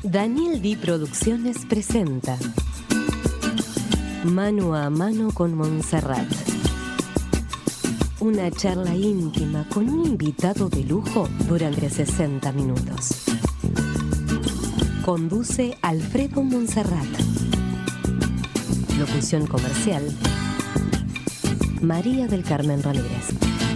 Daniel Di Producciones presenta Mano a Mano con Montserrat. Una charla íntima con un invitado de lujo durante 60 minutos. Conduce Alfredo Montserrat. Locución comercial, María del Carmen Ramírez.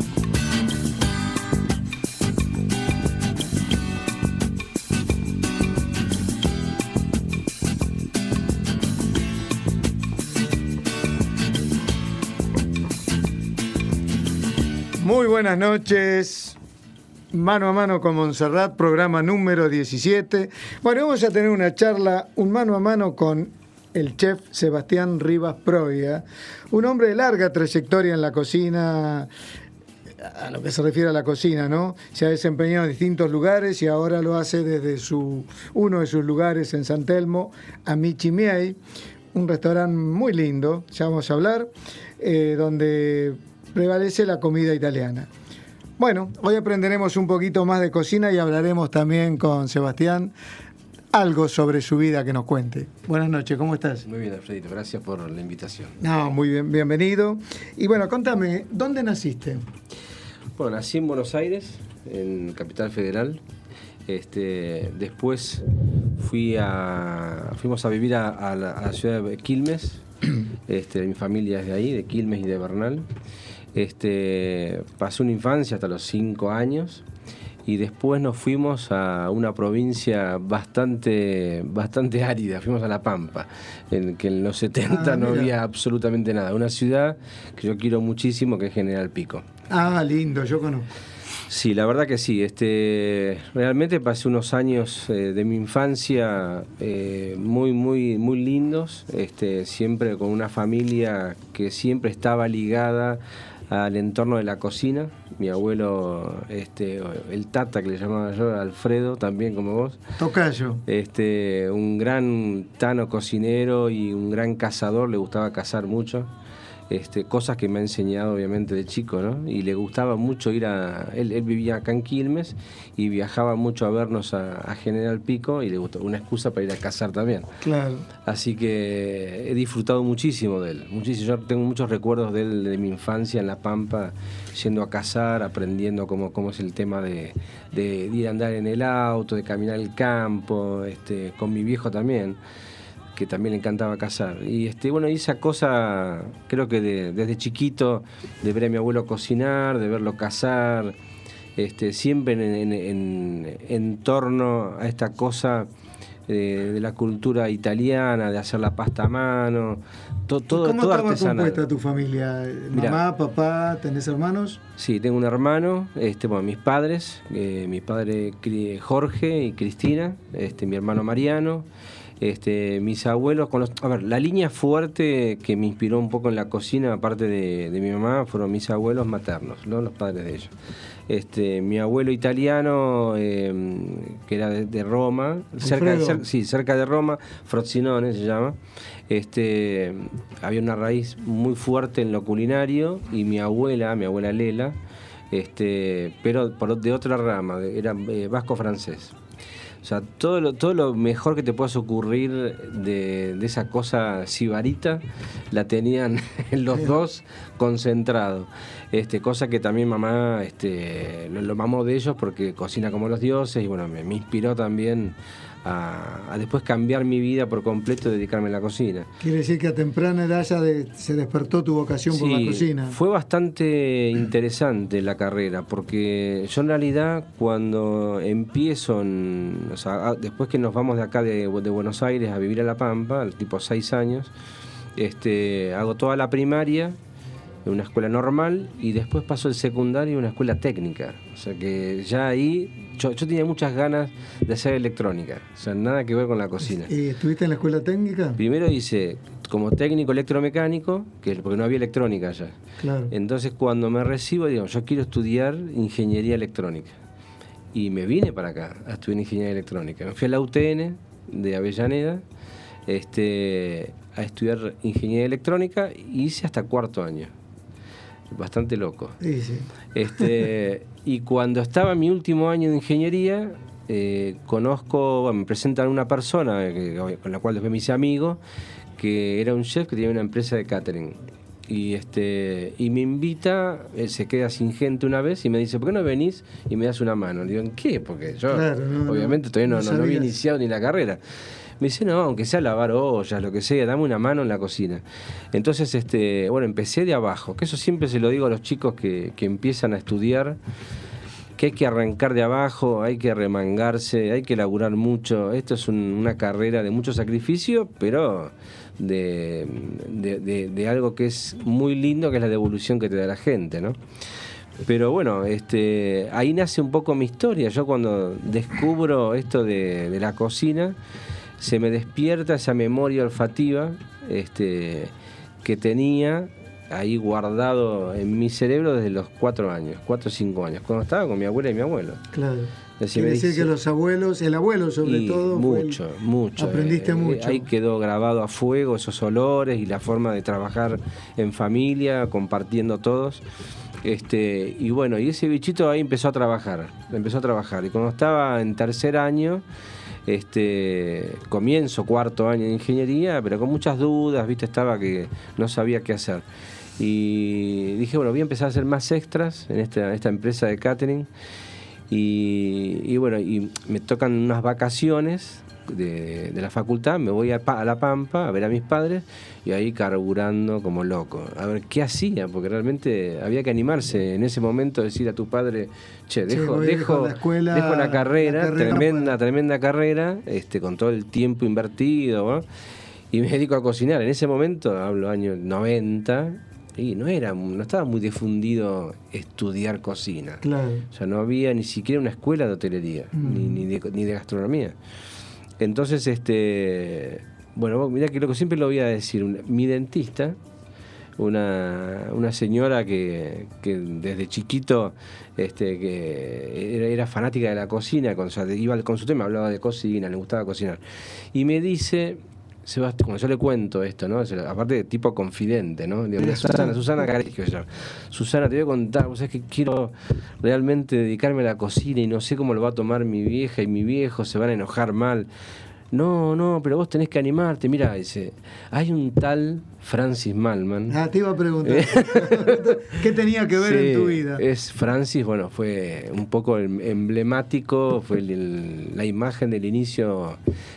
Muy buenas noches, Mano a Mano con Montserrat, programa número 17. Bueno, vamos a tener una charla, un mano a mano con el chef Sebastián Rivas Proia, un hombre de larga trayectoria en la cocina, a lo que se refiere a la cocina, ¿no? Se ha desempeñado en distintos lugares y ahora lo hace desde uno de sus lugares en San Telmo, Amici Miei, un restaurante muy lindo, ya vamos a hablar, donde prevalece la comida italiana. Bueno, hoy aprenderemos un poquito más de cocina y hablaremos también con Sebastián algo sobre su vida que nos cuente. Buenas noches, ¿cómo estás? Muy bien, Alfredito, gracias por la invitación. No, muy bien, bienvenido. Y bueno, contame, ¿dónde naciste? Bueno, nací en Buenos Aires, en Capital Federal. Después fuimos a vivir a la ciudad de Quilmes. Mi familia es de ahí, de Quilmes y de Bernal. Pasé una infancia hasta los 5 años y después nos fuimos a una provincia bastante árida, fuimos a La Pampa, en que en los 70 no había absolutamente nada. Una ciudad que yo quiero muchísimo, que es General Pico. Ah, lindo, yo conozco. Sí, la verdad que sí. Realmente pasé unos años de mi infancia muy lindos, siempre con una familia que siempre estaba ligada al entorno de la cocina. Mi abuelo, el Tata, que le llamaba yo, Alfredo, también como vos. Tocayo. Un gran tano cocinero y un gran cazador, le gustaba cazar mucho. Cosas que me ha enseñado obviamente de chico, ¿no? Y le gustaba mucho ir él vivía acá en Quilmes y viajaba mucho a vernos a General Pico y le gustó una excusa para ir a cazar también. Claro. Así que he disfrutado muchísimo de él, muchísimo. Yo tengo muchos recuerdos de él, de mi infancia en La Pampa, yendo a cazar, aprendiendo cómo es el tema de ir a andar en el auto, de caminar el campo, con mi viejo también, que también le encantaba cazar. Y esa cosa, creo que desde chiquito, de ver a mi abuelo cocinar, de verlo cazar, siempre en torno a esta cosa de la cultura italiana, de hacer la pasta a mano, todo ¿Cómo estaba artesanal. compuesta tu familia? Mirá, ¿Mamá, papá, tenés hermanos? Sí, tengo un hermano, mis padres, mi padre Jorge y Cristina, mi hermano Mariano, mis abuelos, la línea fuerte que me inspiró un poco en la cocina, aparte de mi mamá, fueron mis abuelos maternos, ¿no? Los padres de ellos. Mi abuelo italiano, que era de Roma, cerca de Roma, Frosinone se llama. Había una raíz muy fuerte en lo culinario, y mi abuela Lela, pero de otra rama, era vasco-francés. O sea, todo lo mejor que te puedas ocurrir de esa cosa sibarita, la tenían los dos concentrado. Cosa que también mamá lo mamó de ellos porque cocina como los dioses, y bueno, me inspiró también a después cambiar mi vida por completo y dedicarme a la cocina. Quiere decir que a temprana edad ya se despertó tu vocación por la cocina. Fue bastante interesante la carrera, porque yo en realidad cuando empiezo, después que nos vamos de acá de Buenos Aires a vivir a La Pampa, tipo 6 años, hago toda la primaria en una escuela normal y después paso el secundario en una escuela técnica. O sea que ya ahí yo tenía muchas ganas de hacer electrónica, o sea, nada que ver con la cocina. ¿Y estuviste en la escuela técnica? Primero hice como técnico electromecánico, porque no había electrónica allá. Claro. Entonces cuando me recibo, digo, yo quiero estudiar ingeniería electrónica. Y me vine para acá a estudiar ingeniería electrónica. Me fui a la UTN de Avellaneda a estudiar ingeniería electrónica y hice hasta 4º año. Bastante loco. Sí. Y cuando estaba en mi último año de ingeniería, me presentan una persona con la cual después me hice amigo, que era un chef que tenía una empresa de catering. Y me invita, él se queda sin gente una vez y me dice, ¿por qué no venís y me das una mano? Le digo, ¿en qué? Porque yo obviamente todavía no había iniciado ni la carrera. Me dice, no, aunque sea lavar ollas, lo que sea, dame una mano en la cocina. Entonces, empecé de abajo, que eso siempre se lo digo a los chicos que empiezan a estudiar, que hay que arrancar de abajo, hay que remangarse, hay que laburar mucho. Esto es una carrera de mucho sacrificio, pero de algo que es muy lindo, que es la devolución que te da la gente, ¿no? Pero bueno, ahí nace un poco mi historia. Yo cuando descubro esto de la cocina, se me despierta esa memoria olfativa que tenía ahí guardado en mi cerebro desde los 4 o 5 años, cuando estaba con mi abuela y mi abuelo. Claro. Quiere decir que los abuelos, el abuelo sobre todo, mucho. Aprendiste mucho. Ahí quedó grabado a fuego esos olores y la forma de trabajar en familia, compartiendo todos. Y bueno, y ese bichito ahí empezó a trabajar. Y cuando estaba en 3er año, comienzo 4º año de ingeniería, pero con muchas dudas, estaba que no sabía qué hacer. Y dije, bueno, voy a empezar a hacer más extras en esta empresa de catering. Y bueno, y me tocan unas vacaciones de la facultad, me voy a La Pampa a ver a mis padres y ahí carburando como loco, a ver qué hacía, porque realmente había que animarse en ese momento, decir a tu padre, dejo la carrera, tremenda carrera, con todo el tiempo invertido, ¿no? Y me dedico a cocinar. En ese momento, hablo años 90, y no estaba muy difundido estudiar cocina. Claro. O sea, no había ni siquiera una escuela de hotelería, ni de gastronomía. Entonces, bueno, mirá que siempre lo voy a decir, mi dentista, una señora que desde chiquito que era fanática de la cocina, iba con su tema, hablaba de cocina, le gustaba cocinar. Y me dice, Sebastián, cuando yo le cuento esto, ¿no? Aparte de tipo confidente, ¿no? Digo, Susana Caresco, Susana, te voy a contar, vos sabés que quiero realmente dedicarme a la cocina y no sé cómo lo va a tomar mi vieja y mi viejo, se van a enojar mal. No, pero vos tenés que animarte. Mira, dice, hay un tal Francis Mallmann. Te iba a preguntar. ¿Qué tenía que ver en tu vida? Es Francis, bueno, fue un poco emblemático, fue la imagen del inicio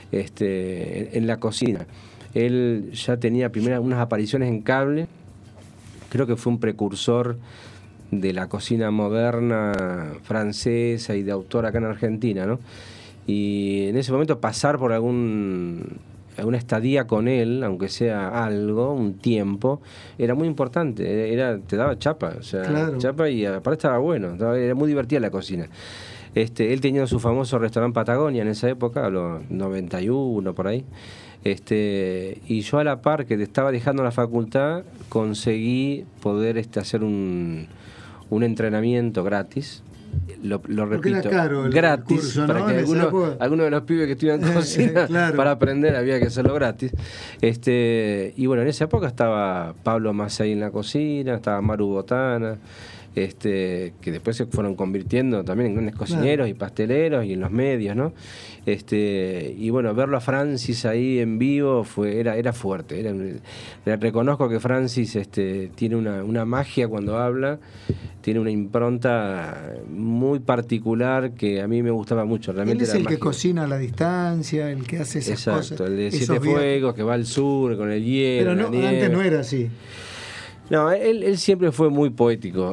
en la cocina. Él ya tenía unas apariciones en cable, creo que fue un precursor de la cocina moderna francesa y de autor acá en Argentina, ¿no? Y en ese momento pasar por alguna estadía con él, aunque sea algo, un tiempo, era muy importante, te daba chapa, claro. Chapa, y aparte estaba bueno, era muy divertida la cocina. Él tenía su famoso restaurante Patagonia en esa época, a los 91 por ahí. Y yo a la par que estaba dejando la facultad, conseguí poder hacer un entrenamiento gratis. Lo repito, era caro gratis, curso, ¿no? Para que alguno de los pibes que estudian cocina, claro. Para aprender había que hacerlo gratis. Y bueno, en esa época estaba Pablo Masay en la cocina, estaba Maru Botana, que después se fueron convirtiendo también en grandes cocineros, claro, y pasteleros y en los medios, ¿no? Y bueno, verlo a Francis ahí en vivo era fuerte. Reconozco que Francis tiene una magia cuando habla, tiene una impronta muy particular que a mí me gustaba mucho. Realmente él es el que cocina a la distancia, el que hace esas cosas. Exacto, el de 7 fuegos, que va al sur con el hielo. Pero antes no era así. No, él siempre fue muy poético.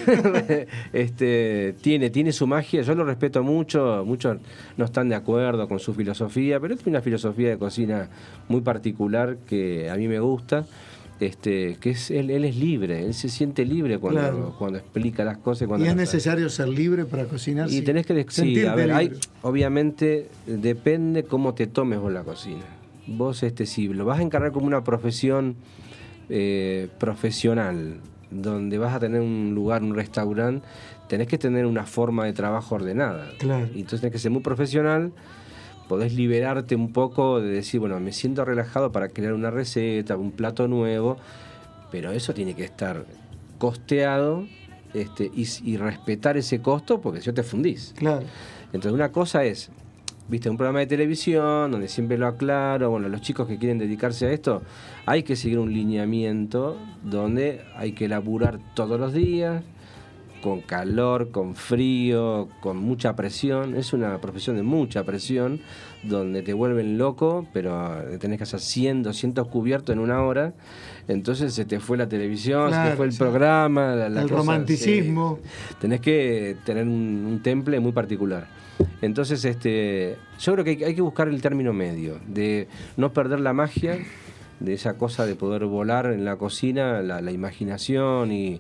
Tiene su magia, yo lo respeto mucho, muchos no están de acuerdo con su filosofía, pero tiene una filosofía de cocina muy particular que a mí me gusta. Que él es libre, él se siente libre cuando explica las cosas. ¿Y es necesario ser libre para cocinar? Y tenés que obviamente depende cómo te tomes vos la cocina. Vos si lo vas a encargar como una profesión profesional, donde vas a tener un lugar, un restaurante, tenés que tener una forma de trabajo ordenada. Claro. Y entonces tenés que ser muy profesional. Podés liberarte un poco de decir, bueno, me siento relajado para crear una receta, un plato nuevo, pero eso tiene que estar costeado y respetar ese costo, porque si no te fundís. Claro. Entonces una cosa es, viste, un programa de televisión donde siempre lo aclaro, bueno, los chicos que quieren dedicarse a esto, hay que seguir un lineamiento donde hay que laburar todos los días, con calor, con frío, con mucha presión. Es una profesión de mucha presión, donde te vuelven loco, pero tenés que hacer 100, 200 cubiertos en una hora. Entonces se te fue la televisión, claro, se te fue el programa, el romanticismo. Tenés que tener un temple muy particular. Entonces, yo creo que hay que buscar el término medio, de no perder la magia, de esa cosa de poder volar en la cocina, la imaginación y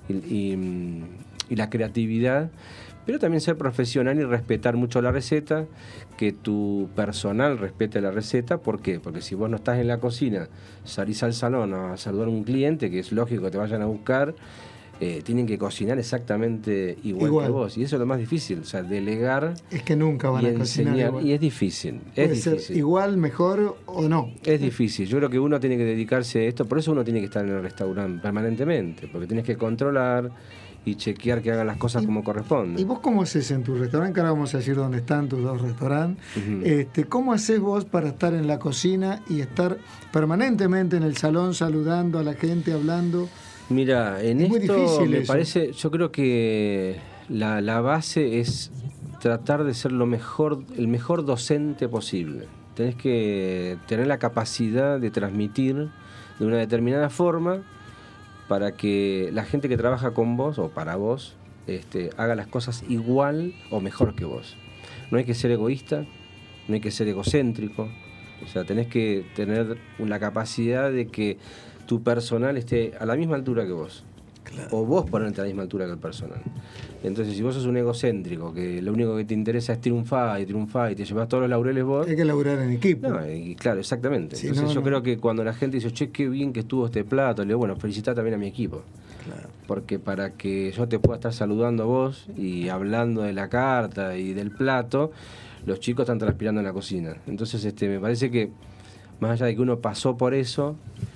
la creatividad, pero también ser profesional y respetar mucho la receta, que tu personal respete la receta. ¿Por qué? Porque si vos no estás en la cocina, salís al salón a saludar a un cliente, que es lógico que te vayan a buscar, tienen que cocinar exactamente igual que vos, y eso es lo más difícil, o sea, delegar. Es que nunca van a cocinar igual. Y es difícil. Puede ser igual, mejor o no. Es difícil. Yo creo que uno tiene que dedicarse a esto, por eso uno tiene que estar en el restaurante permanentemente, porque tienes que controlar y chequear que hagan las cosas como corresponde. ¿Y vos cómo haces en tu restaurante? Que ahora vamos a decir dónde están tus dos restaurantes. ¿Cómo haces vos para estar en la cocina y estar permanentemente en el salón saludando a la gente, hablando? Mira, en esto me parece, yo creo que la base es tratar de ser el mejor docente posible. Tenés que tener la capacidad de transmitir de una determinada forma para que la gente que trabaja con vos o para vos haga las cosas igual o mejor que vos. No hay que ser egoísta, no hay que ser egocéntrico, o sea, tenés que tener la capacidad de que tu personal esté a la misma altura que vos. Claro. O vos ponerte a la misma altura que el personal. Entonces, si vos sos un egocéntrico, que lo único que te interesa es triunfar y te llevas todos los laureles vos... Hay que laburar en equipo. No, y claro, exactamente. Sí, entonces yo creo que cuando la gente dice, che, qué bien que estuvo este plato, le digo, bueno, felicitá también a mi equipo. Claro. Porque para que yo te pueda estar saludando a vos y hablando de la carta y del plato, los chicos están transpirando en la cocina. Entonces, me parece que, más allá de que uno pasó por eso...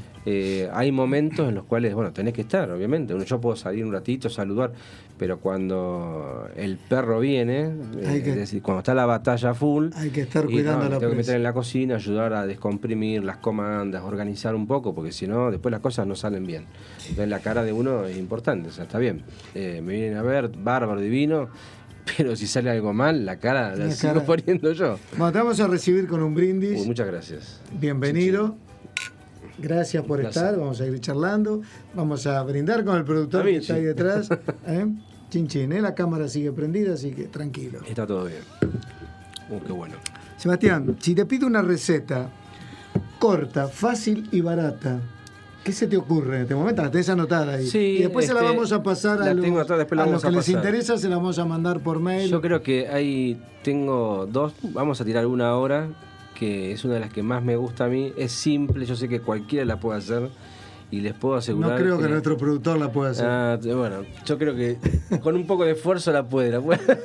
hay momentos en los cuales, bueno, tenés que estar, obviamente. Yo puedo salir un ratito, saludar, pero cuando el perro viene, es decir, cuando está la batalla full, hay que estar cuidando la tengo que meter en la cocina, ayudar a descomprimir las comandas, organizar un poco, porque si no, después las cosas no salen bien. Entonces la cara de uno es importante, o sea, está bien. Me vienen a ver, bárbaro, divino, pero si sale algo mal, la cara la sigo poniendo yo. Bueno, te vamos a recibir con un brindis. Muchas gracias. Bienvenido. Sí. Gracias por estar, vamos a ir charlando, vamos a brindar con el productor que está ahí detrás. Chin chin, la cámara sigue prendida, así que tranquilo. Está todo bien. Qué bueno. Sebastián, si te pido una receta corta, fácil y barata, ¿qué se te ocurre en este momento? La tenés anotada ahí. Sí, y después se la vamos a pasar a los que les interesa, se la vamos a mandar por mail. Yo creo que ahí tengo dos, vamos a tirar una ahora, que es una de las que más me gusta a mí. Es simple, yo sé que cualquiera la puede hacer y les puedo asegurar. No creo que nuestro productor la pueda hacer. Bueno, yo creo que con un poco de esfuerzo la puede.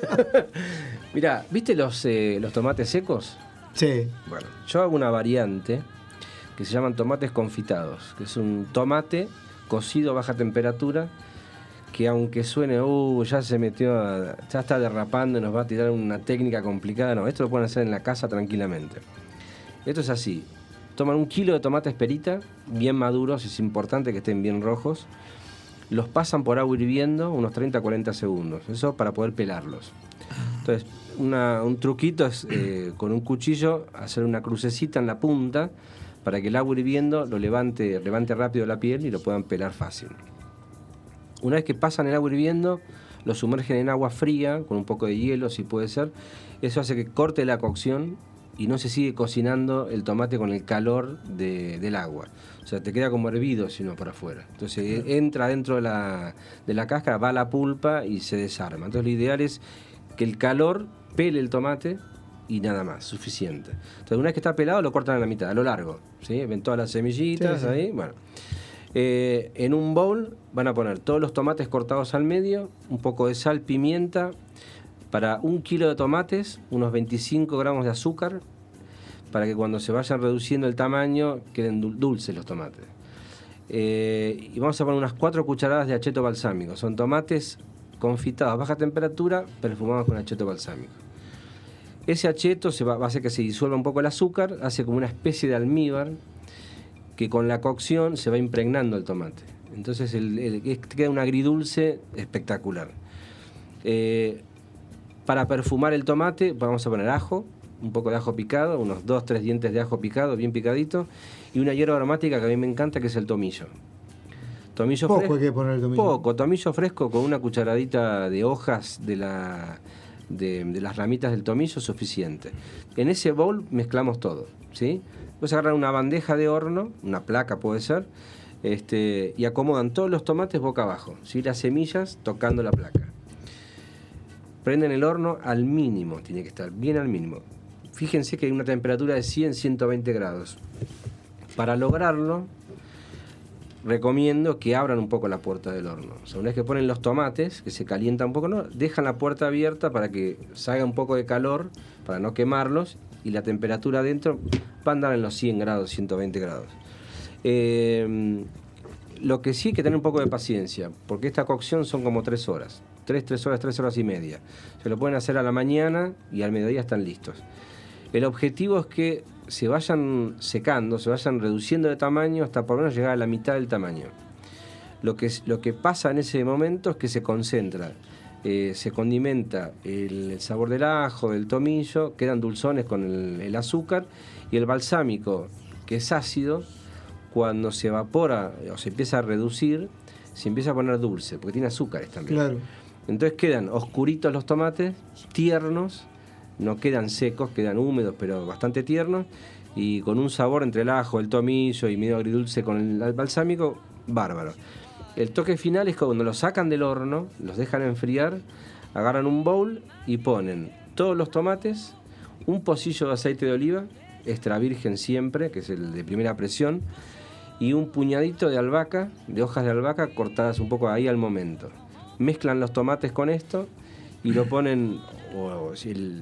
Mirá, ¿viste los tomates secos? Sí. Bueno, yo hago una variante que se llaman tomates confitados, que es un tomate cocido a baja temperatura, que aunque suene, ya se metió, ya está derrapando y nos va a tirar una técnica complicada, no, esto lo pueden hacer en la casa tranquilamente. Esto es así: toman 1 kilo de tomates perita, bien maduros, es importante que estén bien rojos, los pasan por agua hirviendo unos 30-40 segundos, eso para poder pelarlos. Entonces, un truquito es con un cuchillo hacer una crucecita en la punta para que el agua hirviendo lo levante rápido la piel y lo puedan pelar fácil. Una vez que pasan el agua hirviendo, lo sumergen en agua fría, con un poco de hielo si puede ser. Eso hace que corte la cocción y no se sigue cocinando el tomate con el calor del agua. O sea, te queda como hervido, sino por afuera. Entonces entra dentro de la cáscara, va la pulpa y se desarma. Entonces lo ideal es que el calor pele el tomate y nada más, suficiente. Entonces una vez que está pelado, lo cortan a la mitad, a lo largo, ¿sí? Ven todas las semillitas ahí, bueno. En un bowl van a poner todos los tomates cortados al medio, un poco de sal, pimienta. Para 1 kilo de tomates, unos 25 gramos de azúcar, para que cuando se vayan reduciendo el tamaño queden dulces los tomates. Y vamos a poner unas 4 cucharadas de acheto balsámico. Son tomates confitados a baja temperatura, perfumados con acheto balsámico. Ese acheto va a hacer que se disuelva un poco el azúcar, hace como una especie de almíbar que con la cocción se va impregnando el tomate. Entonces queda un agridulce espectacular. Para perfumar el tomate vamos a poner ajo, un poco de ajo picado, unos 2-3 dientes de ajo picado, bien picadito, y una hierba aromática que a mí me encanta, que es el tomillo. Tomillo poco fresco, hay que poner el tomillo. Poco, tomillo fresco con una cucharadita de hojas de las ramitas del tomillo, suficiente. En ese bowl mezclamos todo, ¿sí? Vas a agarrar una bandeja de horno, una placa puede ser, y acomodan todos los tomates boca abajo, ¿sí? Las semillas tocando la placa. Prenden el horno al mínimo, tiene que estar bien al mínimo. Fíjense que hay una temperatura de 100-120 grados. Para lograrlo, recomiendo que abran un poco la puerta del horno. O sea, una vez que ponen los tomates, que se calienta un poco, ¿no? Dejan la puerta abierta para que salga un poco de calor, para no quemarlos, y la temperatura adentro va a andar en los 100 grados, 120 grados. Lo que sí hay que tener un poco de paciencia, porque esta cocción son como 3 horas. 3 horas y media. Se lo pueden hacer a la mañana y al mediodía están listos. El objetivo es que se vayan secando, se vayan reduciendo de tamaño hasta por lo menos llegar a la mitad del tamaño. Lo que pasa en ese momento es que se concentra, se condimenta el sabor del ajo, del tomillo, quedan dulzones con el azúcar, y el balsámico, que es ácido, cuando se evapora o se empieza a reducir, se empieza a poner dulce, porque tiene azúcares también. Claro. Entonces quedan oscuritos los tomates, tiernos, no quedan secos, quedan húmedos, pero bastante tiernos, y con un sabor entre el ajo, el tomillo y medio agridulce con el balsámico, bárbaro. El toque final es cuando los sacan del horno, los dejan enfriar, agarran un bowl y ponen todos los tomates, un pocillo de aceite de oliva, extra virgen siempre, que es el de primera presión, y un puñadito de albahaca, de hojas de albahaca cortadas un poco ahí al momento. Mezclan los tomates con esto y lo ponen, o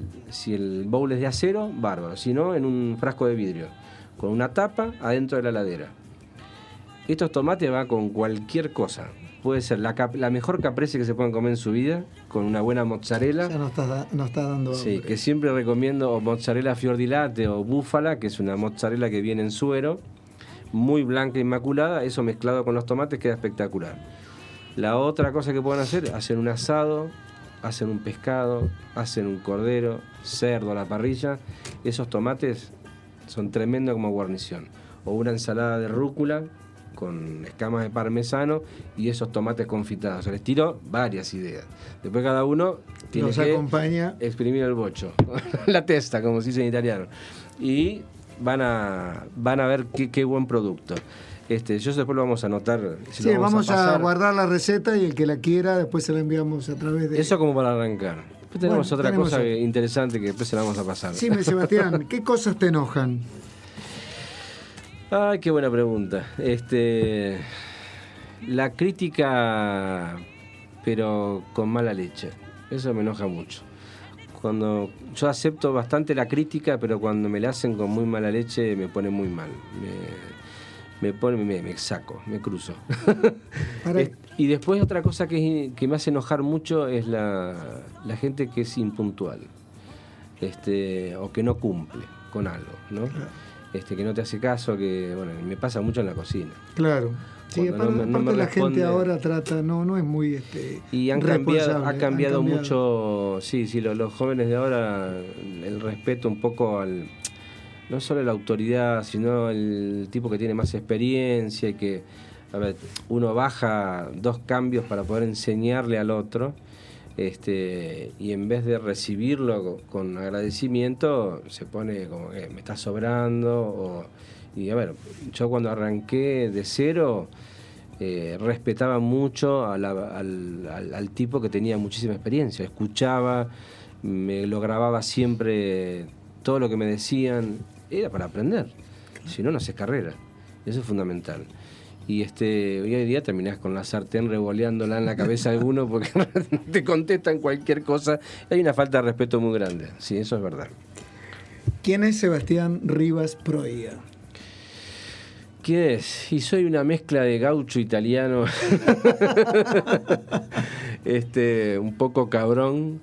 si el bowl es de acero, bárbaro, si no, en un frasco de vidrio, con una tapa adentro de la heladera. Estos tomates van con cualquier cosa. Puede ser la mejor caprese que se puedan comer en su vida, con una buena mozzarella. Ya nos está dando hambre. Sí, que siempre recomiendo, o mozzarella fior di latte o búfala, que es una mozzarella que viene en suero, muy blanca, inmaculada. Eso mezclado con los tomates queda espectacular. La otra cosa que pueden hacer, hacen un asado, hacen un pescado, hacen un cordero, cerdo a la parrilla. Esos tomates son tremendos como guarnición. O una ensalada de rúcula con escamas de parmesano y esos tomates confitados. Les tiro varias ideas. Después cada uno tiene que acompaña. Exprimir el bocho, la testa, como se dice en italiano. Y van a ver qué buen producto. Yo después lo vamos a anotar. Sí, vamos a guardar la receta y el que la quiera después se la enviamos a través de... Eso como para arrancar. Después tenemos otra cosa interesante que después se la vamos a pasar. Sí, Sebastián, ¿qué cosas te enojan? Ay, qué buena pregunta. La crítica, pero con mala leche. Eso me enoja mucho. Cuando yo acepto bastante la crítica, pero cuando me la hacen con muy mala leche me pone muy mal. Me saco, me cruzo. Y después otra cosa que me hace enojar mucho es la gente que es impuntual, o que no cumple con algo, ¿no? Que no te hace caso, que bueno, me pasa mucho en la cocina. Claro. Sí, aparte la gente ahora trata, no es muy y ha cambiado mucho, sí, los jóvenes de ahora, el respeto un poco no solo la autoridad, sino el tipo que tiene más experiencia y que, a ver, uno baja 2 cambios para poder enseñarle al otro, y en vez de recibirlo con agradecimiento, se pone como que me está sobrando. Y a ver, yo cuando arranqué de cero, respetaba mucho al tipo que tenía muchísima experiencia, escuchaba, me lo grababa siempre, todo lo que me decían era para aprender, si no, no haces carrera, eso es fundamental. Y hoy en día terminás con la sartén revoleándola en la cabeza de alguno porque te contestan cualquier cosa. Hay una falta de respeto muy grande, sí, eso es verdad. ¿Quién es Sebastián Rivas Prohiga? ¿Quién es? Y soy una mezcla de gaucho italiano, un poco cabrón,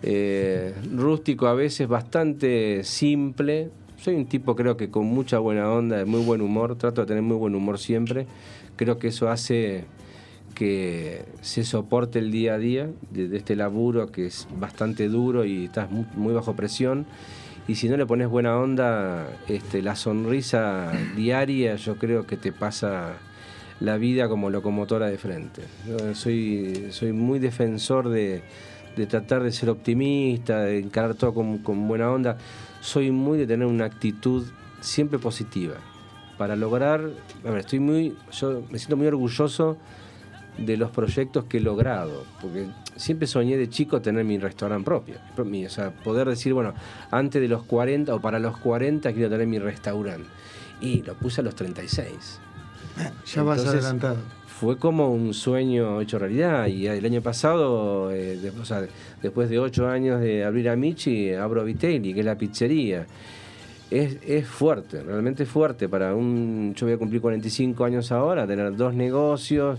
rústico a veces, bastante simple. Soy un tipo, creo que con mucha buena onda, de muy buen humor, trato de tener muy buen humor siempre. Creo que eso hace que se soporte el día a día de este laburo que es bastante duro y estás muy bajo presión. Y si no le pones buena onda, la sonrisa diaria yo creo que te pasa la vida como locomotora de frente. Yo soy muy defensor de tratar de ser optimista, de encarar todo con buena onda. Soy muy de tener una actitud siempre positiva. Para lograr, yo me siento muy orgulloso de los proyectos que he logrado, porque siempre soñé de chico tener mi restaurante propio, o sea, poder decir, bueno, antes de los 40 o para los 40 quiero tener mi restaurante, y lo puse a los 36. Ya vas adelantado. Fue como un sueño hecho realidad, y el año pasado, después de 8 años de abrir Amici, abro Vitelli, que es la pizzería. Es fuerte, realmente fuerte yo voy a cumplir 45 años ahora, tener 2 negocios.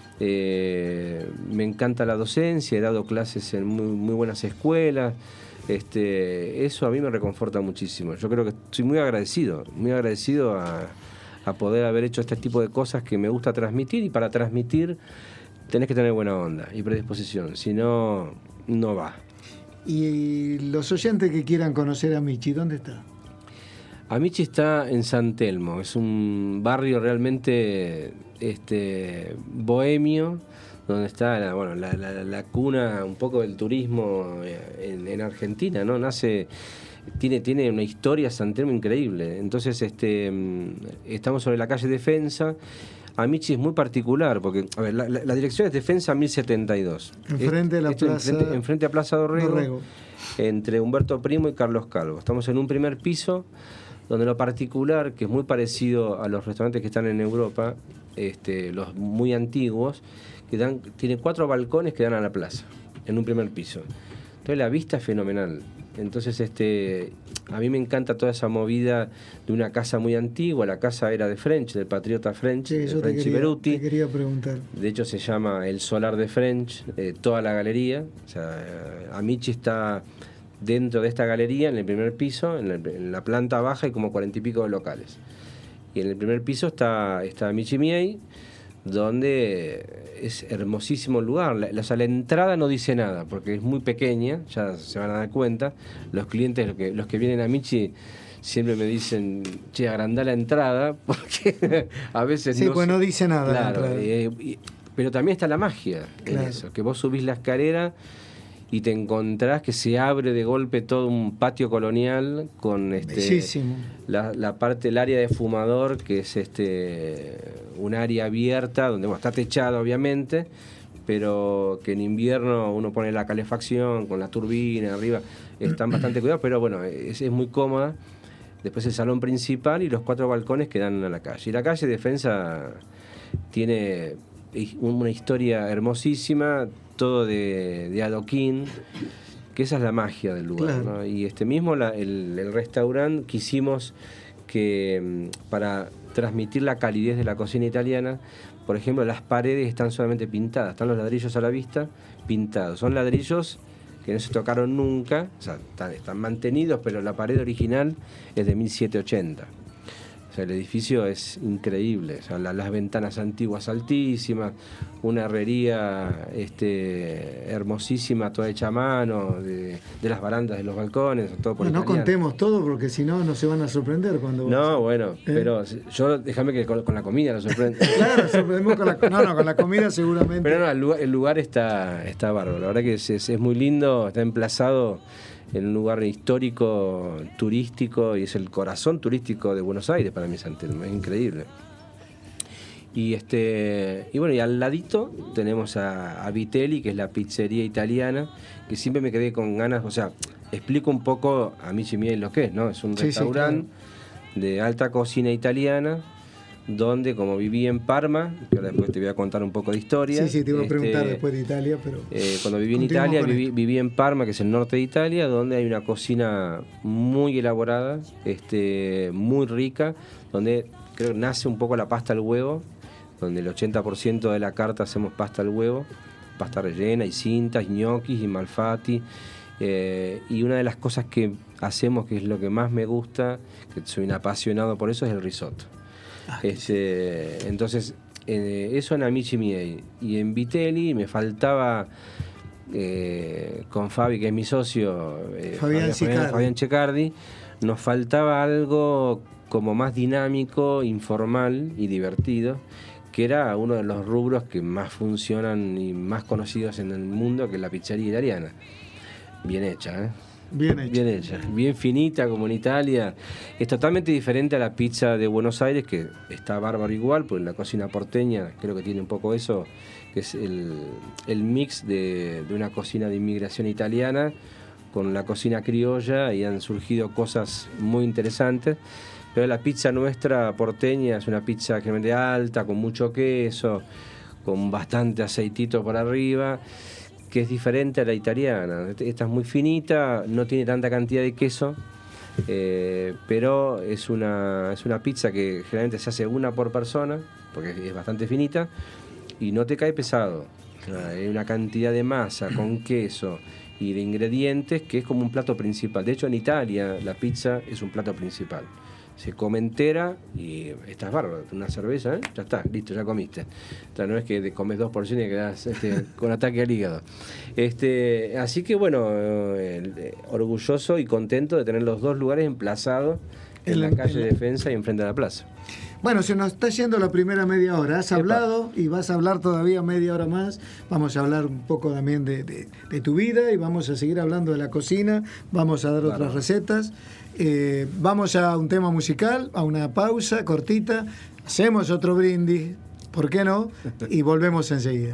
Me encanta la docencia, he dado clases en muy buenas escuelas. Eso a mí me reconforta muchísimo. Yo creo que estoy muy agradecido a poder haber hecho este tipo de cosas que me gusta transmitir, y para transmitir tenés que tener buena onda y predisposición, si no, no va. Y los oyentes que quieran conocer a Amici, ¿dónde está? Amici está en San Telmo, es un barrio realmente bohemio, donde está la cuna un poco del turismo en Argentina, ¿no? Tiene una historia San Telmo increíble. Entonces estamos sobre la calle Defensa. Amici es muy particular porque la dirección es Defensa 1072. Enfrente de la plaza. Enfrente a Plaza Dorrego, entre Humberto Primo y Carlos Calvo. Estamos en un primer piso donde lo particular, que es muy parecido a los restaurantes que están en Europa, los muy antiguos, tiene 4 balcones que dan a la plaza, en un primer piso. Entonces la vista es fenomenal. Entonces a mí me encanta toda esa movida de una casa muy antigua. La casa era de French, del patriota French, sí, de French y Beruti. Te quería preguntar. De hecho se llama el Solar de French, toda la galería. O sea, Amici está dentro de esta galería, en el primer piso. En la planta baja hay como 40 y pico de locales. Y en el primer piso está Amici Miei, donde es hermosísimo el lugar. La entrada no dice nada, porque es muy pequeña, ya se van a dar cuenta. Los clientes, los que vienen a Amici, siempre me dicen, che, agrandá la entrada, porque a veces sí, pues no dice nada. Claro, pero también está la magia en eso, que vos subís la escalera y te encontrás que se abre de golpe todo un patio colonial con la parte, el área de fumador, que es un área abierta donde está techada obviamente, pero que en invierno uno pone la calefacción con la turbina arriba, están bastante cuidados, pero bueno, es muy cómoda. Después el salón principal y los 4 balcones que dan a la calle. Y la calle Defensa tiene una historia hermosísima, todo de adoquín, que esa es la magia del lugar, ¿no? Y mismo el restaurante quisimos que para transmitir la calidez de la cocina italiana, por ejemplo, las paredes están solamente pintadas, están los ladrillos a la vista pintados, son ladrillos que no se tocaron nunca, o sea, están mantenidos, pero la pared original es de 1780. O sea, el edificio es increíble, o sea, las ventanas antiguas altísimas, una herrería hermosísima, toda hecha a mano, de las barandas de los balcones, todo por no contemos todo, porque si no, no se van a sorprender cuando... No, bueno, pero yo déjame que con la comida lo sorprenda. Claro, sorprendemos con la comida seguramente. Pero no, el lugar está bárbaro, la verdad que es muy lindo, está emplazado en un lugar histórico, turístico, y es el corazón turístico de Buenos Aires para mí, San Telmo, es increíble. Y bueno, y al ladito tenemos a Vitelli, que es la pizzería italiana, que siempre me quedé con ganas, o sea, explico un poco a Amici Miei lo que es, ¿no? Es un restaurante de alta cocina italiana, donde como viví en Parma, que ahora después te voy a contar un poco de historia. Sí, te iba a preguntar después de Italia, pero... cuando viví en Italia, viví en Parma, que es el norte de Italia, donde hay una cocina muy elaborada, muy rica, donde creo que nace un poco la pasta al huevo, donde el 80% de la carta hacemos pasta al huevo, pasta rellena y cintas, ñoquis y malfatti, Y una de las cosas que hacemos, que es lo que más me gusta, que soy un apasionado por eso, es el risotto. Entonces, eso en Amici Miei. Y en Vitelli me faltaba, con Fabi, que es mi socio, Fabián Cecardi, nos faltaba algo como más dinámico, informal y divertido, que era uno de los rubros que más funcionan y más conocidos en el mundo, que es la pizzería italiana. Bien hecha, ¿eh? Bien hecha, bien finita como en Italia. Es totalmente diferente a la pizza de Buenos Aires, que está bárbaro igual, porque la cocina porteña creo que tiene un poco eso, que es el mix de una cocina de inmigración italiana con la cocina criolla, y han surgido cosas muy interesantes. Pero la pizza nuestra porteña es una pizza generalmente alta, con mucho queso, con bastante aceitito por arriba, que es diferente a la italiana. Esta es muy finita, no tiene tanta cantidad de queso, pero es una pizza que generalmente se hace una por persona, porque es bastante finita, y no te cae pesado. Hay una cantidad de masa con queso y de ingredientes que es como un plato principal. De hecho, en Italia la pizza es un plato principal. Se come entera y estás bárbaro. Una cerveza, ya está, listo, ya comiste. O sea, no es que comes 2 porciones y quedas con ataque al hígado. Así que bueno, orgulloso y contento de tener los dos lugares emplazados en la calle Defensa y enfrente a la plaza. Bueno, se nos está yendo la primera media hora. Has hablado y vas a hablar todavía media hora más. Vamos a hablar un poco también de tu vida y vamos a seguir hablando de la cocina. Vamos a dar otras recetas. Vamos a un tema musical, a una pausa cortita. Hacemos otro brindis, ¿por qué no? Y volvemos enseguida.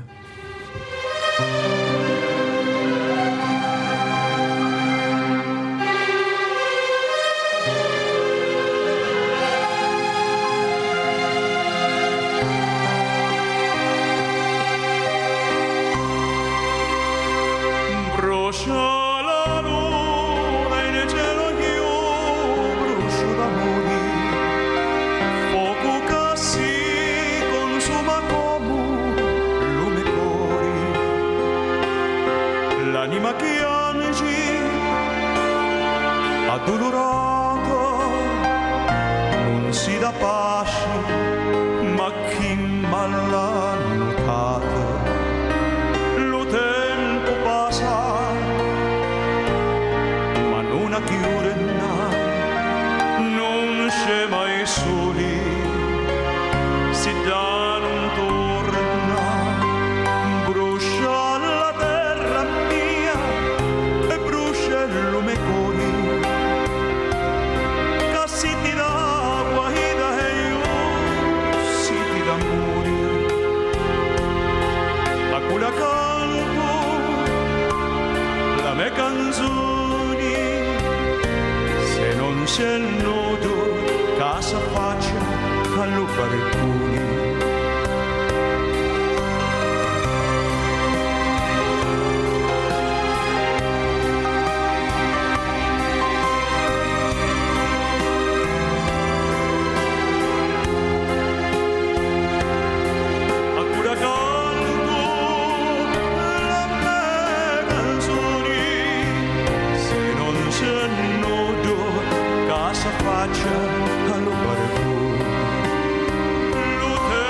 Faccia allo barco,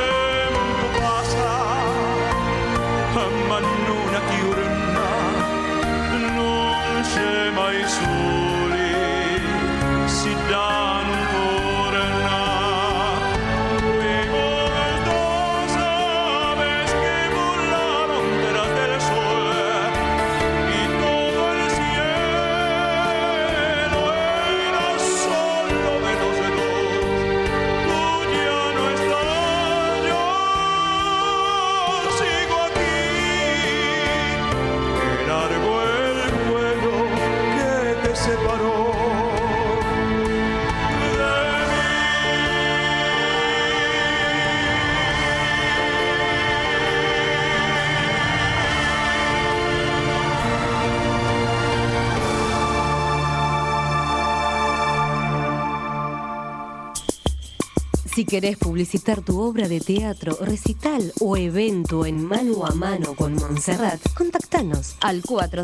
Si querés publicitar tu obra de teatro, recital o evento en Mano a Mano con Montserrat, contactanos al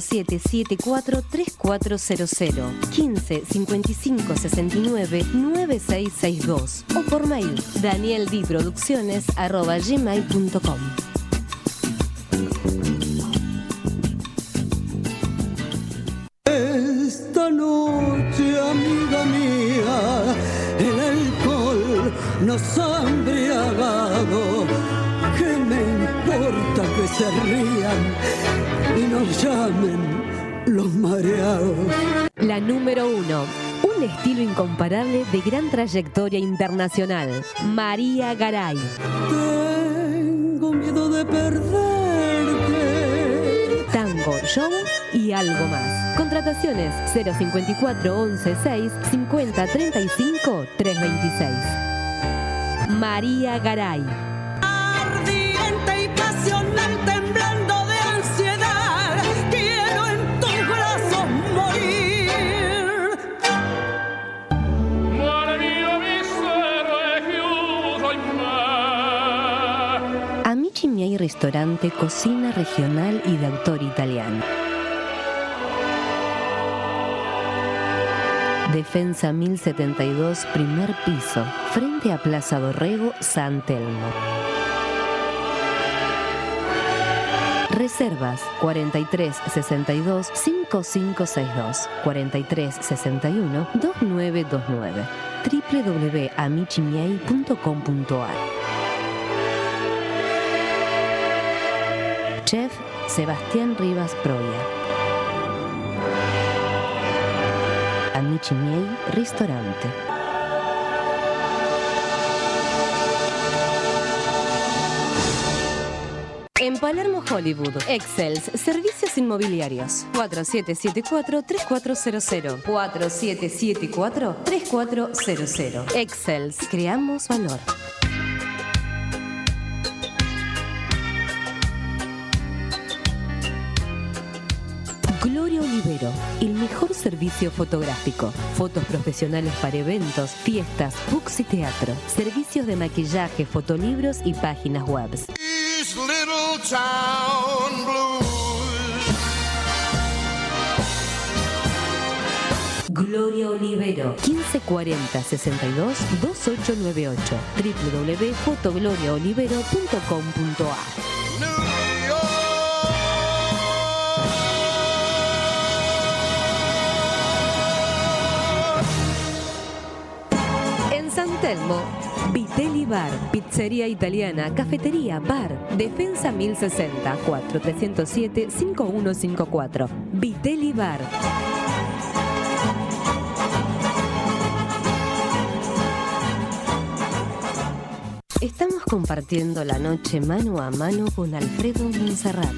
4774-3400, 15 55 69 9662 o por mail danieldiproducciones@gmail.com. Esta noche, amiga mía, el alcohol nos ha embriagado. ¿Qué me importa que se rían y nos llamen los mareados? La número 1. Un estilo incomparable de gran trayectoria internacional. María Garay. Tengo miedo de perderte. Tango, show y algo más. Contrataciones 054 11 6 50 35 326. María Garay. Ardiente y pasional, temblando de ansiedad, quiero en tus brazos morir. Amici Miei Ristorante, cocina regional y de autor italiano. Defensa 1072, primer piso, frente a Plaza Dorrego, San Telmo. Reservas 43 62 5562, 43 61 2929, www.amicimiei.com.ar. Chef Sebastián Rivas Proya. Amici Miei Ristorante. En Palermo Hollywood, Excels, servicios inmobiliarios. 4774-3400. 4774-3400. Excels, creamos valor. Gloria Olivero, el mejor servicio fotográfico. Fotos profesionales para eventos, fiestas, books y teatro. Servicios de maquillaje, fotolibros y páginas web. Gloria Olivero, 1540-62-2898, www.fotogloriaolivero.com.ar. San Telmo, Vitelli Bar, pizzería italiana, cafetería, bar, Defensa 1060, 4307-5154. Vitelli Bar. Estamos compartiendo la noche mano a mano con Alfredo Montserrat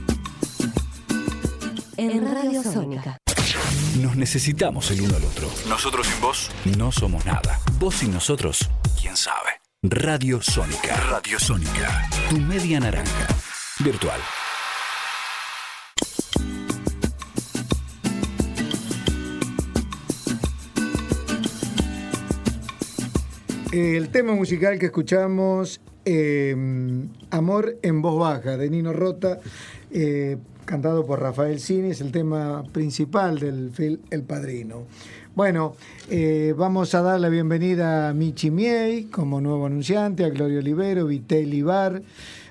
en Radio Sónica. Nos necesitamos el uno al otro. Nosotros sin vos no somos nada. Vos sin nosotros, quién sabe. Radio Sónica. Radio Sónica. Tu media naranja. Virtual. El tema musical que escuchamos, Amor en voz baja, de Nino Rota, cantado por Rafael Cini, es el tema principal del film El Padrino. Bueno, vamos a dar la bienvenida a Amici Miei como nuevo anunciante, a Gloria Olivero, Vitelli Bar,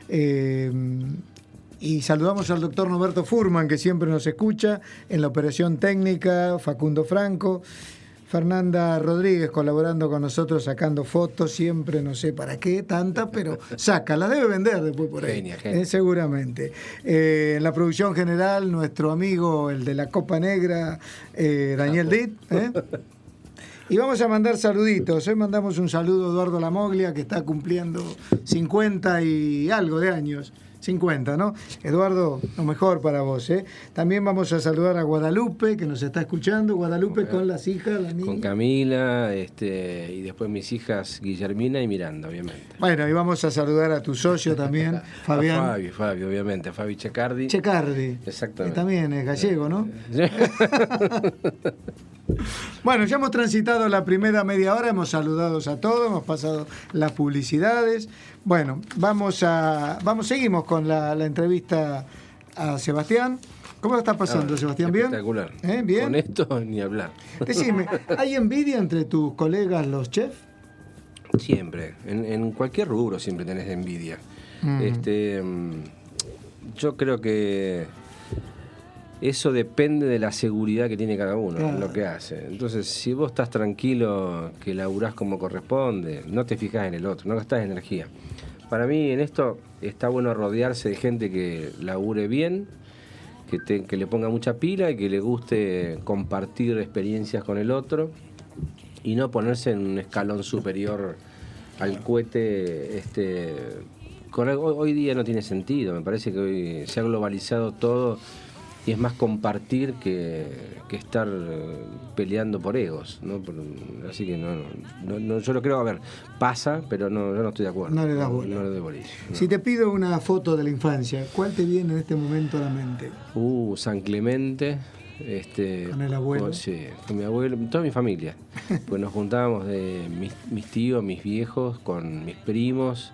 y saludamos al doctor Norberto Furman, que siempre nos escucha en la operación técnica, Facundo Franco, Fernanda Rodríguez colaborando con nosotros, sacando fotos, siempre no sé para qué, tanta, pero saca, la debe vender después por ahí, genia. Seguramente. En la producción general, nuestro amigo, el de la Copa Negra, Daniel Dit. Y vamos a mandar saluditos. Hoy mandamos un saludo a Eduardo Lamoglia, que está cumpliendo 50 y algo de años. 50, ¿no? Eduardo, lo mejor para vos, ¿eh? También vamos a saludar a Guadalupe, que nos está escuchando. Guadalupe con las hijas, la niña. Con Camila, y después mis hijas Guillermina y Miranda, obviamente. Bueno, y vamos a saludar a tu socio también, Fabián. Fabi, obviamente, Fabi Checardi. Checardi. Exactamente. Que también es gallego, ¿no? Bueno, ya hemos transitado la primera media hora, hemos saludado a todos, hemos pasado las publicidades. Bueno, seguimos con la entrevista a Sebastián. ¿Cómo lo está pasando, Sebastián? ¿Bien? Espectacular. ¿Bien? Con esto ni hablar. Decime, ¿hay envidia entre tus colegas los chefs? Siempre. En cualquier rubro siempre tenés envidia. Yo creo que eso depende de la seguridad que tiene cada uno, claro, lo que hace. Entonces, si vos estás tranquilo, que laburás como corresponde, no te fijás en el otro, no gastás energía. Para mí, en esto, está bueno rodearse de gente que labure bien, que le ponga mucha pila y que le guste compartir experiencias con el otro y no ponerse en un escalón superior al cohete. Hoy día no tiene sentido, me parece que hoy se ha globalizado todo y es más compartir que estar peleando por egos, ¿no? Así que no, yo lo creo, a ver, pasa, pero yo no estoy de acuerdo. No le das bola. No le doy bolilla. No. Si te pido una foto de la infancia, ¿cuál te viene en este momento a la mente? San Clemente. ¿Con el abuelo? Sí, con mi abuelo, toda mi familia. Pues nos juntábamos de mis tíos, mis viejos, con mis primos.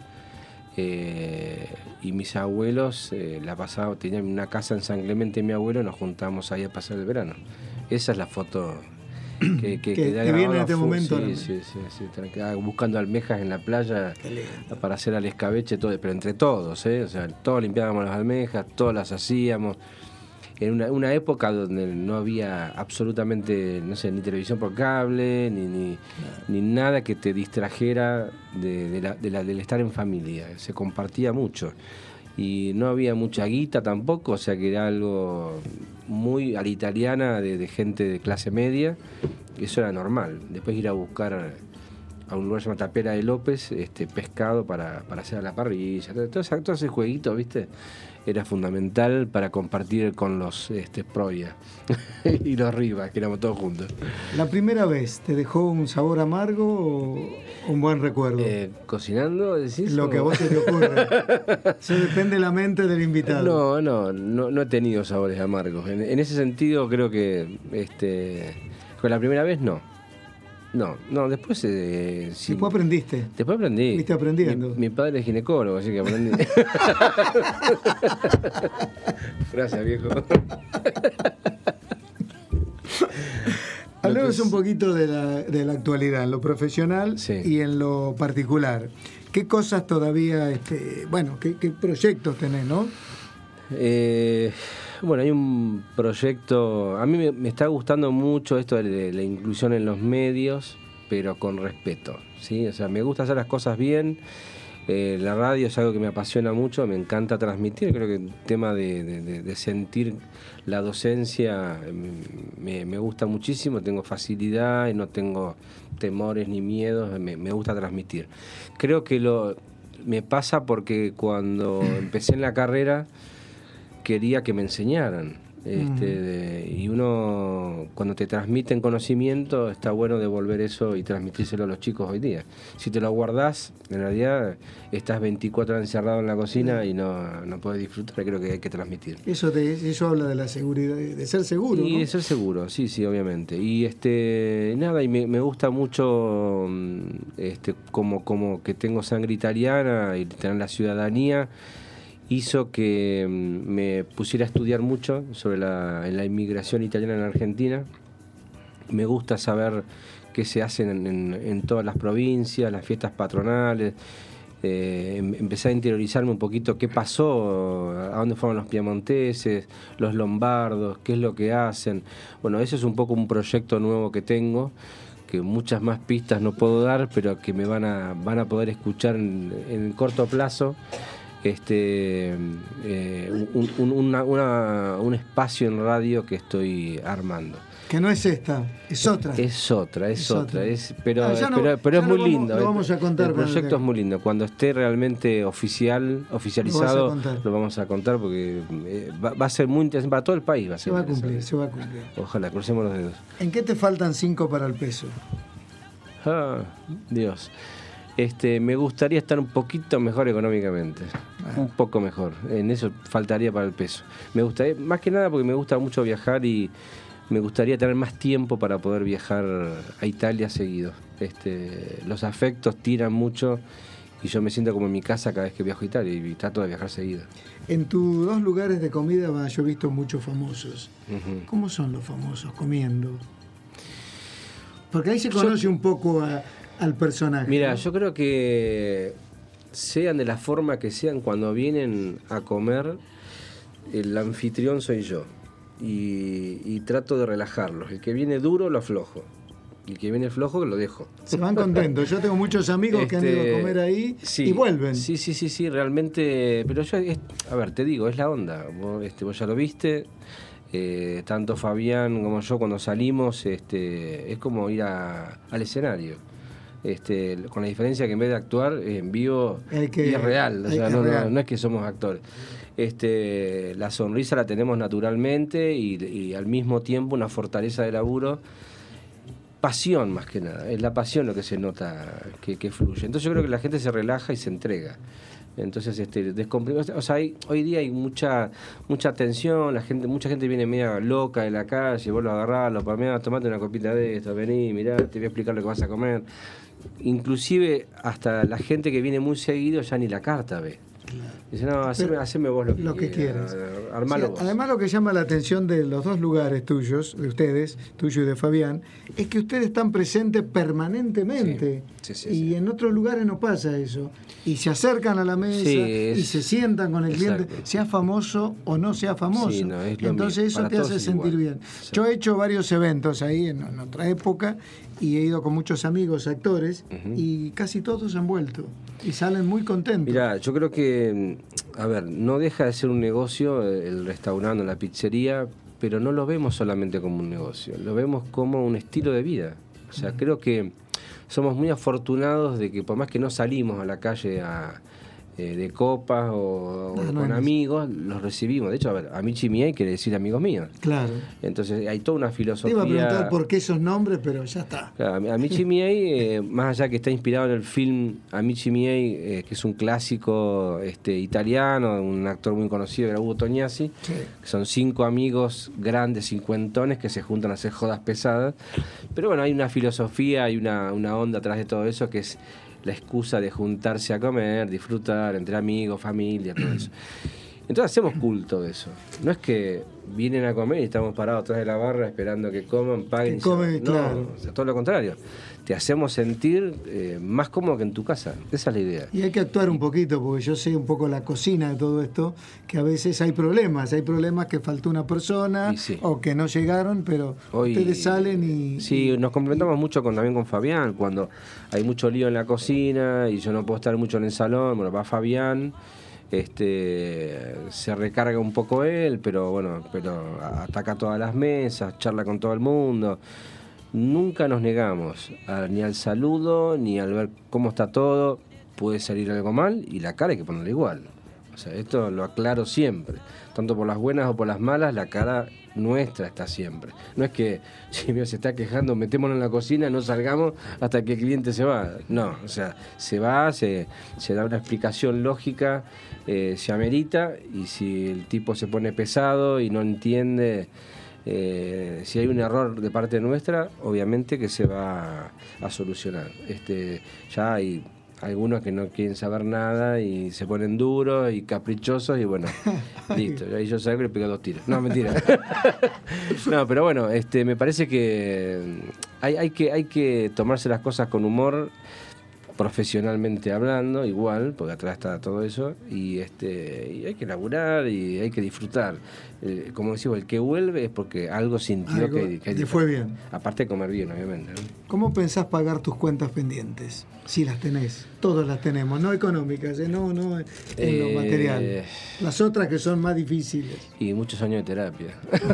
Y mis abuelos tenían una casa en San Clemente, mi abuelo, nos juntamos ahí a pasar el verano. Esa es la foto que da viene en este momento. Sí, buscando almejas en la playa para hacer al escabeche, todo, pero entre todos, o sea, todos limpiábamos las almejas, todos las hacíamos. En una época donde no había absolutamente, no sé, ni televisión por cable, ni nada que te distrajera del estar en familia. Se compartía mucho. Y no había mucha guita tampoco, o sea que era algo muy a la italiana de gente de clase media. Eso era normal. Después ir a buscar a un lugar llamado Tapera de López, pescado para hacer a la parrilla. Todo ese jueguito, ¿viste? Era fundamental para compartir con los Proya y los Rivas, que éramos todos juntos. ¿La primera vez te dejó un sabor amargo o un buen recuerdo? ¿Cocinando, decís? Lo que a vos se te ocurre. Eso depende de la mente del invitado. No he tenido sabores amargos. En ese sentido creo que con la primera vez no, después sí. Después aprendiste. Después aprendí. ¿Viste aprendiendo? Mi padre es ginecólogo, así que aprendí. Gracias, viejo. Hablemos un poquito de la actualidad, en lo profesional y en lo particular. ¿Qué cosas todavía, qué proyectos tenés, no? Bueno, hay un proyecto, a mí me está gustando mucho esto de la inclusión en los medios, pero con respeto, ¿sí? O sea, me gusta hacer las cosas bien, la radio es algo que me apasiona mucho, me encanta transmitir, creo que el tema de sentir la docencia me gusta muchísimo, tengo facilidad y no tengo temores ni miedos, me gusta transmitir. Creo que me pasa porque cuando empecé en la carrera quería que me enseñaran. Y uno, cuando te transmiten conocimiento, está bueno devolver eso y transmitírselo a los chicos hoy día. Si te lo guardás, en realidad estás 24 horas encerrado en la cocina y no podés disfrutar. Creo que hay que transmitir. Eso habla de la seguridad, de ser seguro, y ¿no? de ser seguro, sí, obviamente. Y nada, y me gusta mucho como que tengo sangre italiana y tener la ciudadanía. Hizo que me pusiera a estudiar mucho sobre la inmigración italiana en Argentina. Me gusta saber qué se hace en todas las provincias, las fiestas patronales. Empecé a interiorizarme un poquito qué pasó, a dónde fueron los piamonteses, los lombardos, qué es lo que hacen. Bueno, ese es un poco un proyecto nuevo que tengo, que muchas más pistas no puedo dar, pero que me van a poder escuchar en el corto plazo. Un espacio en radio que estoy armando. Que no es esta, es otra. Es otra. Pero ya es muy lindo. Lo vamos a contar. El proyecto es muy lindo. Cuando esté realmente oficializado, lo vamos a contar porque va a ser muy interesante para todo el país. Se va a cumplir. Ojalá, crucemos los dedos. ¿En qué te faltan 5 para el peso? Dios. Me gustaría estar un poquito mejor económicamente, un poco mejor, en eso faltaría para el peso. Me gustaría, más que nada porque me gusta mucho viajar y me gustaría tener más tiempo para poder viajar a Italia seguido. Los afectos tiran mucho y yo me siento como en mi casa cada vez que viajo a Italia y trato de viajar seguido. En tus 2 lugares de comida yo he visto muchos famosos. ¿Cómo son los famosos comiendo? Porque ahí se conoce un poco al personaje. Mira, ¿no? yo creo que sean de la forma que sean, cuando vienen a comer, el anfitrión soy yo. Y trato de relajarlos. El que viene duro lo aflojo. Y el que viene flojo lo dejo. Se van contentos. Yo tengo muchos amigos que han ido a comer ahí y vuelven. Sí, realmente. Pero yo, a ver, te digo, es la onda. Vos ya lo viste. Tanto Fabián como yo cuando salimos, es como ir al escenario. Con la diferencia que en vez de actuar en vivo es real. O sea, no es que somos actores. La sonrisa la tenemos naturalmente y al mismo tiempo una fortaleza de laburo, pasión más que nada, es la pasión lo que se nota que fluye. Entonces yo creo que la gente se relaja y se entrega. Entonces o sea, hoy día hay mucha tensión, mucha gente viene media loca de la calle, vos lo agarrás, lo pameás, tomate una copita de esto, vení, mirá, te voy a explicar lo que vas a comer. Inclusive hasta la gente que viene muy seguido ya ni la carta ve. Dice, no, haceme vos lo que quieras. Armalo vos. Además, lo que llama la atención de los 2 lugares tuyos, de ustedes, tuyo y de Fabián, es que ustedes están presentes permanentemente. Sí. En otros lugares no pasa eso. Y se acercan a la mesa y se sientan con el cliente, sea famoso o no sea famoso. Sí, no, es lo Entonces mismo. eso te hace sentir igual. bien. Sí. Yo he hecho varios eventos ahí en otra época y he ido con muchos amigos actores y casi todos han vuelto y salen muy contentos. Mirá, yo creo que, a ver, no deja de ser un negocio el restaurante, la pizzería, pero no lo vemos solamente como un negocio, lo vemos como un estilo de vida. O sea, creo que somos muy afortunados de que por más que no salimos a la calle de copas o con amigos, los recibimos. De hecho, a ver, a Michi Miei quiere decir amigos míos. Claro. Entonces hay toda una filosofía. Te iba a preguntar por qué esos nombres, pero ya está. Claro, a Michi Miei, más allá que está inspirado en el film Amici Miei, que es un clásico italiano, un actor muy conocido, era Ugo Tognazzi, que son 5 amigos grandes, cincuentones, que se juntan a hacer jodas pesadas. Pero bueno, hay una filosofía, hay una onda atrás de todo eso, que es la excusa de juntarse a comer, disfrutar, entre amigos, familia, todo eso. Entonces hacemos culto de eso. No es que vienen a comer y estamos parados atrás de la barra esperando que coman, paguen. Claro. O sea, todo lo contrario. Te hacemos sentir más cómodo que en tu casa. Esa es la idea. Y hay que actuar un poquito, porque yo sé un poco la cocina de todo esto, que a veces hay problemas que faltó una persona o que no llegaron, pero ustedes salen y... Sí, nos complementamos mucho también con Fabián, cuando hay mucho lío en la cocina y yo no puedo estar mucho en el salón, bueno, va Fabián, se recarga un poco él, pero ataca todas las mesas, charla con todo el mundo. Nunca nos negamos ni al saludo, ni al ver cómo está todo. Puede salir algo mal y la cara hay que ponerla igual. O sea, esto lo aclaro siempre. Tanto por las buenas o por las malas, la cara nuestra está siempre. No es que si se está quejando, metémonos en la cocina, no salgamos hasta que el cliente se va. No, o sea, se va, se da una explicación lógica, se amerita, y si el tipo se pone pesado y no entiende... si hay un error de parte nuestra, obviamente que se va a solucionar. Ya hay algunos que no quieren saber nada y se ponen duros y caprichosos y bueno, listo. Ahí yo salgo y le pego 2 tiros. No, mentira. No, pero bueno, me parece que hay que tomarse las cosas con humor, profesionalmente hablando, igual, porque atrás está todo eso, y hay que laburar y hay que disfrutar. Como decimos, el que vuelve es porque algo sintió que le fue bien. Aparte de comer bien, obviamente, ¿no? ¿Cómo pensás pagar tus cuentas pendientes? Si las tenés, todos las tenemos, no económicas, no en lo material. Las otras que son más difíciles. Y muchos años de terapia.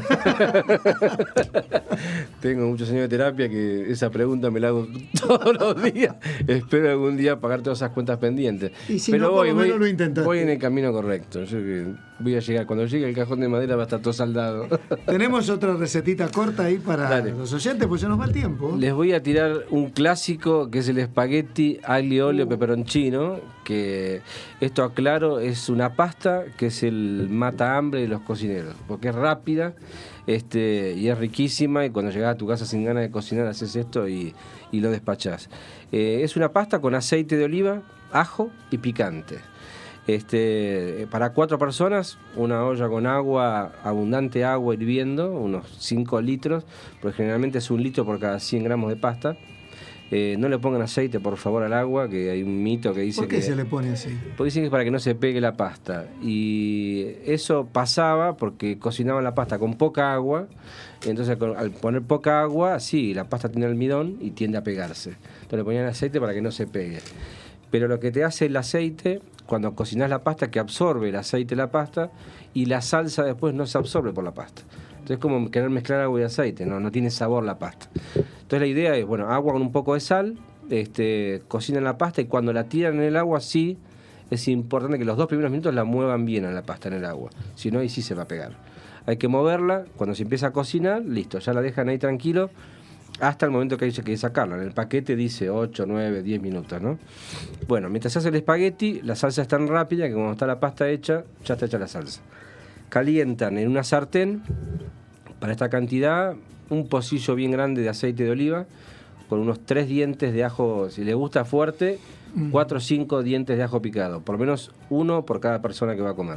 Tengo muchos años de terapia que esa pregunta me la hago todos los días. Espero algún día pagar todas esas cuentas pendientes. Y si pero no, por lo menos lo intentaste. Voy en el camino correcto. Yo voy a llegar. Cuando llegue el cajón de madera va a estar todo saldado. Tenemos otra recetita corta ahí para los oyentes, pues ya nos va el tiempo. Les voy a tirar un clásico que es el espagueti aglio olio peperoncino, que esto aclaro es una pasta que es el mata hambre de los cocineros, porque es rápida, y es riquísima, y cuando llegás a tu casa sin ganas de cocinar haces esto y lo despachás. Es una pasta con aceite de oliva, ajo y picante. Para 4 personas, una olla con agua, abundante agua hirviendo, unos 5 litros, porque generalmente es 1 litro por cada 100 gramos de pasta. No le pongan aceite, por favor, al agua, que hay un mito que dice que... ¿Por qué se le pone así? Porque dicen que es para que no se pegue la pasta. Y eso pasaba porque cocinaban la pasta con poca agua. Entonces, al poner poca agua, sí, la pasta tiene almidón y tiende a pegarse. Entonces le ponían aceite para que no se pegue. Pero lo que te hace el aceite, cuando cocinas la pasta, que absorbe el aceite de la pasta y la salsa después no se absorbe por la pasta. Entonces es como querer mezclar agua y aceite, no tiene sabor la pasta. Entonces la idea es, bueno, agua con un poco de sal, cocinan la pasta y cuando la tiran en el agua, sí, es importante que los 2 primeros minutos la muevan bien a la pasta en el agua. Si no, ahí sí se va a pegar. Hay que moverla, cuando se empieza a cocinar, listo, ya la dejan ahí tranquilo, hasta el momento que hay que sacarla. En el paquete dice 8, 9, 10 minutos, ¿no? Bueno, mientras se hace el espagueti, la salsa es tan rápida que cuando está la pasta hecha, ya está hecha la salsa. Calientan en una sartén, para esta cantidad, un pocillo bien grande de aceite de oliva, con unos 3 dientes de ajo, si le gusta fuerte, 4 o 5 dientes de ajo picado, por lo menos 1 por cada persona que va a comer.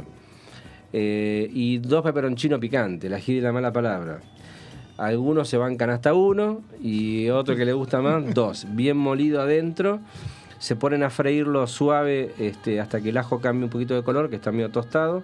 Y 2 peperoncinos picantes, la gira y la mala palabra. Algunos se bancan hasta 1 y otro que le gusta más, 2, bien molido adentro. Se ponen a freírlo suave hasta que el ajo cambie un poquito de color, que está medio tostado.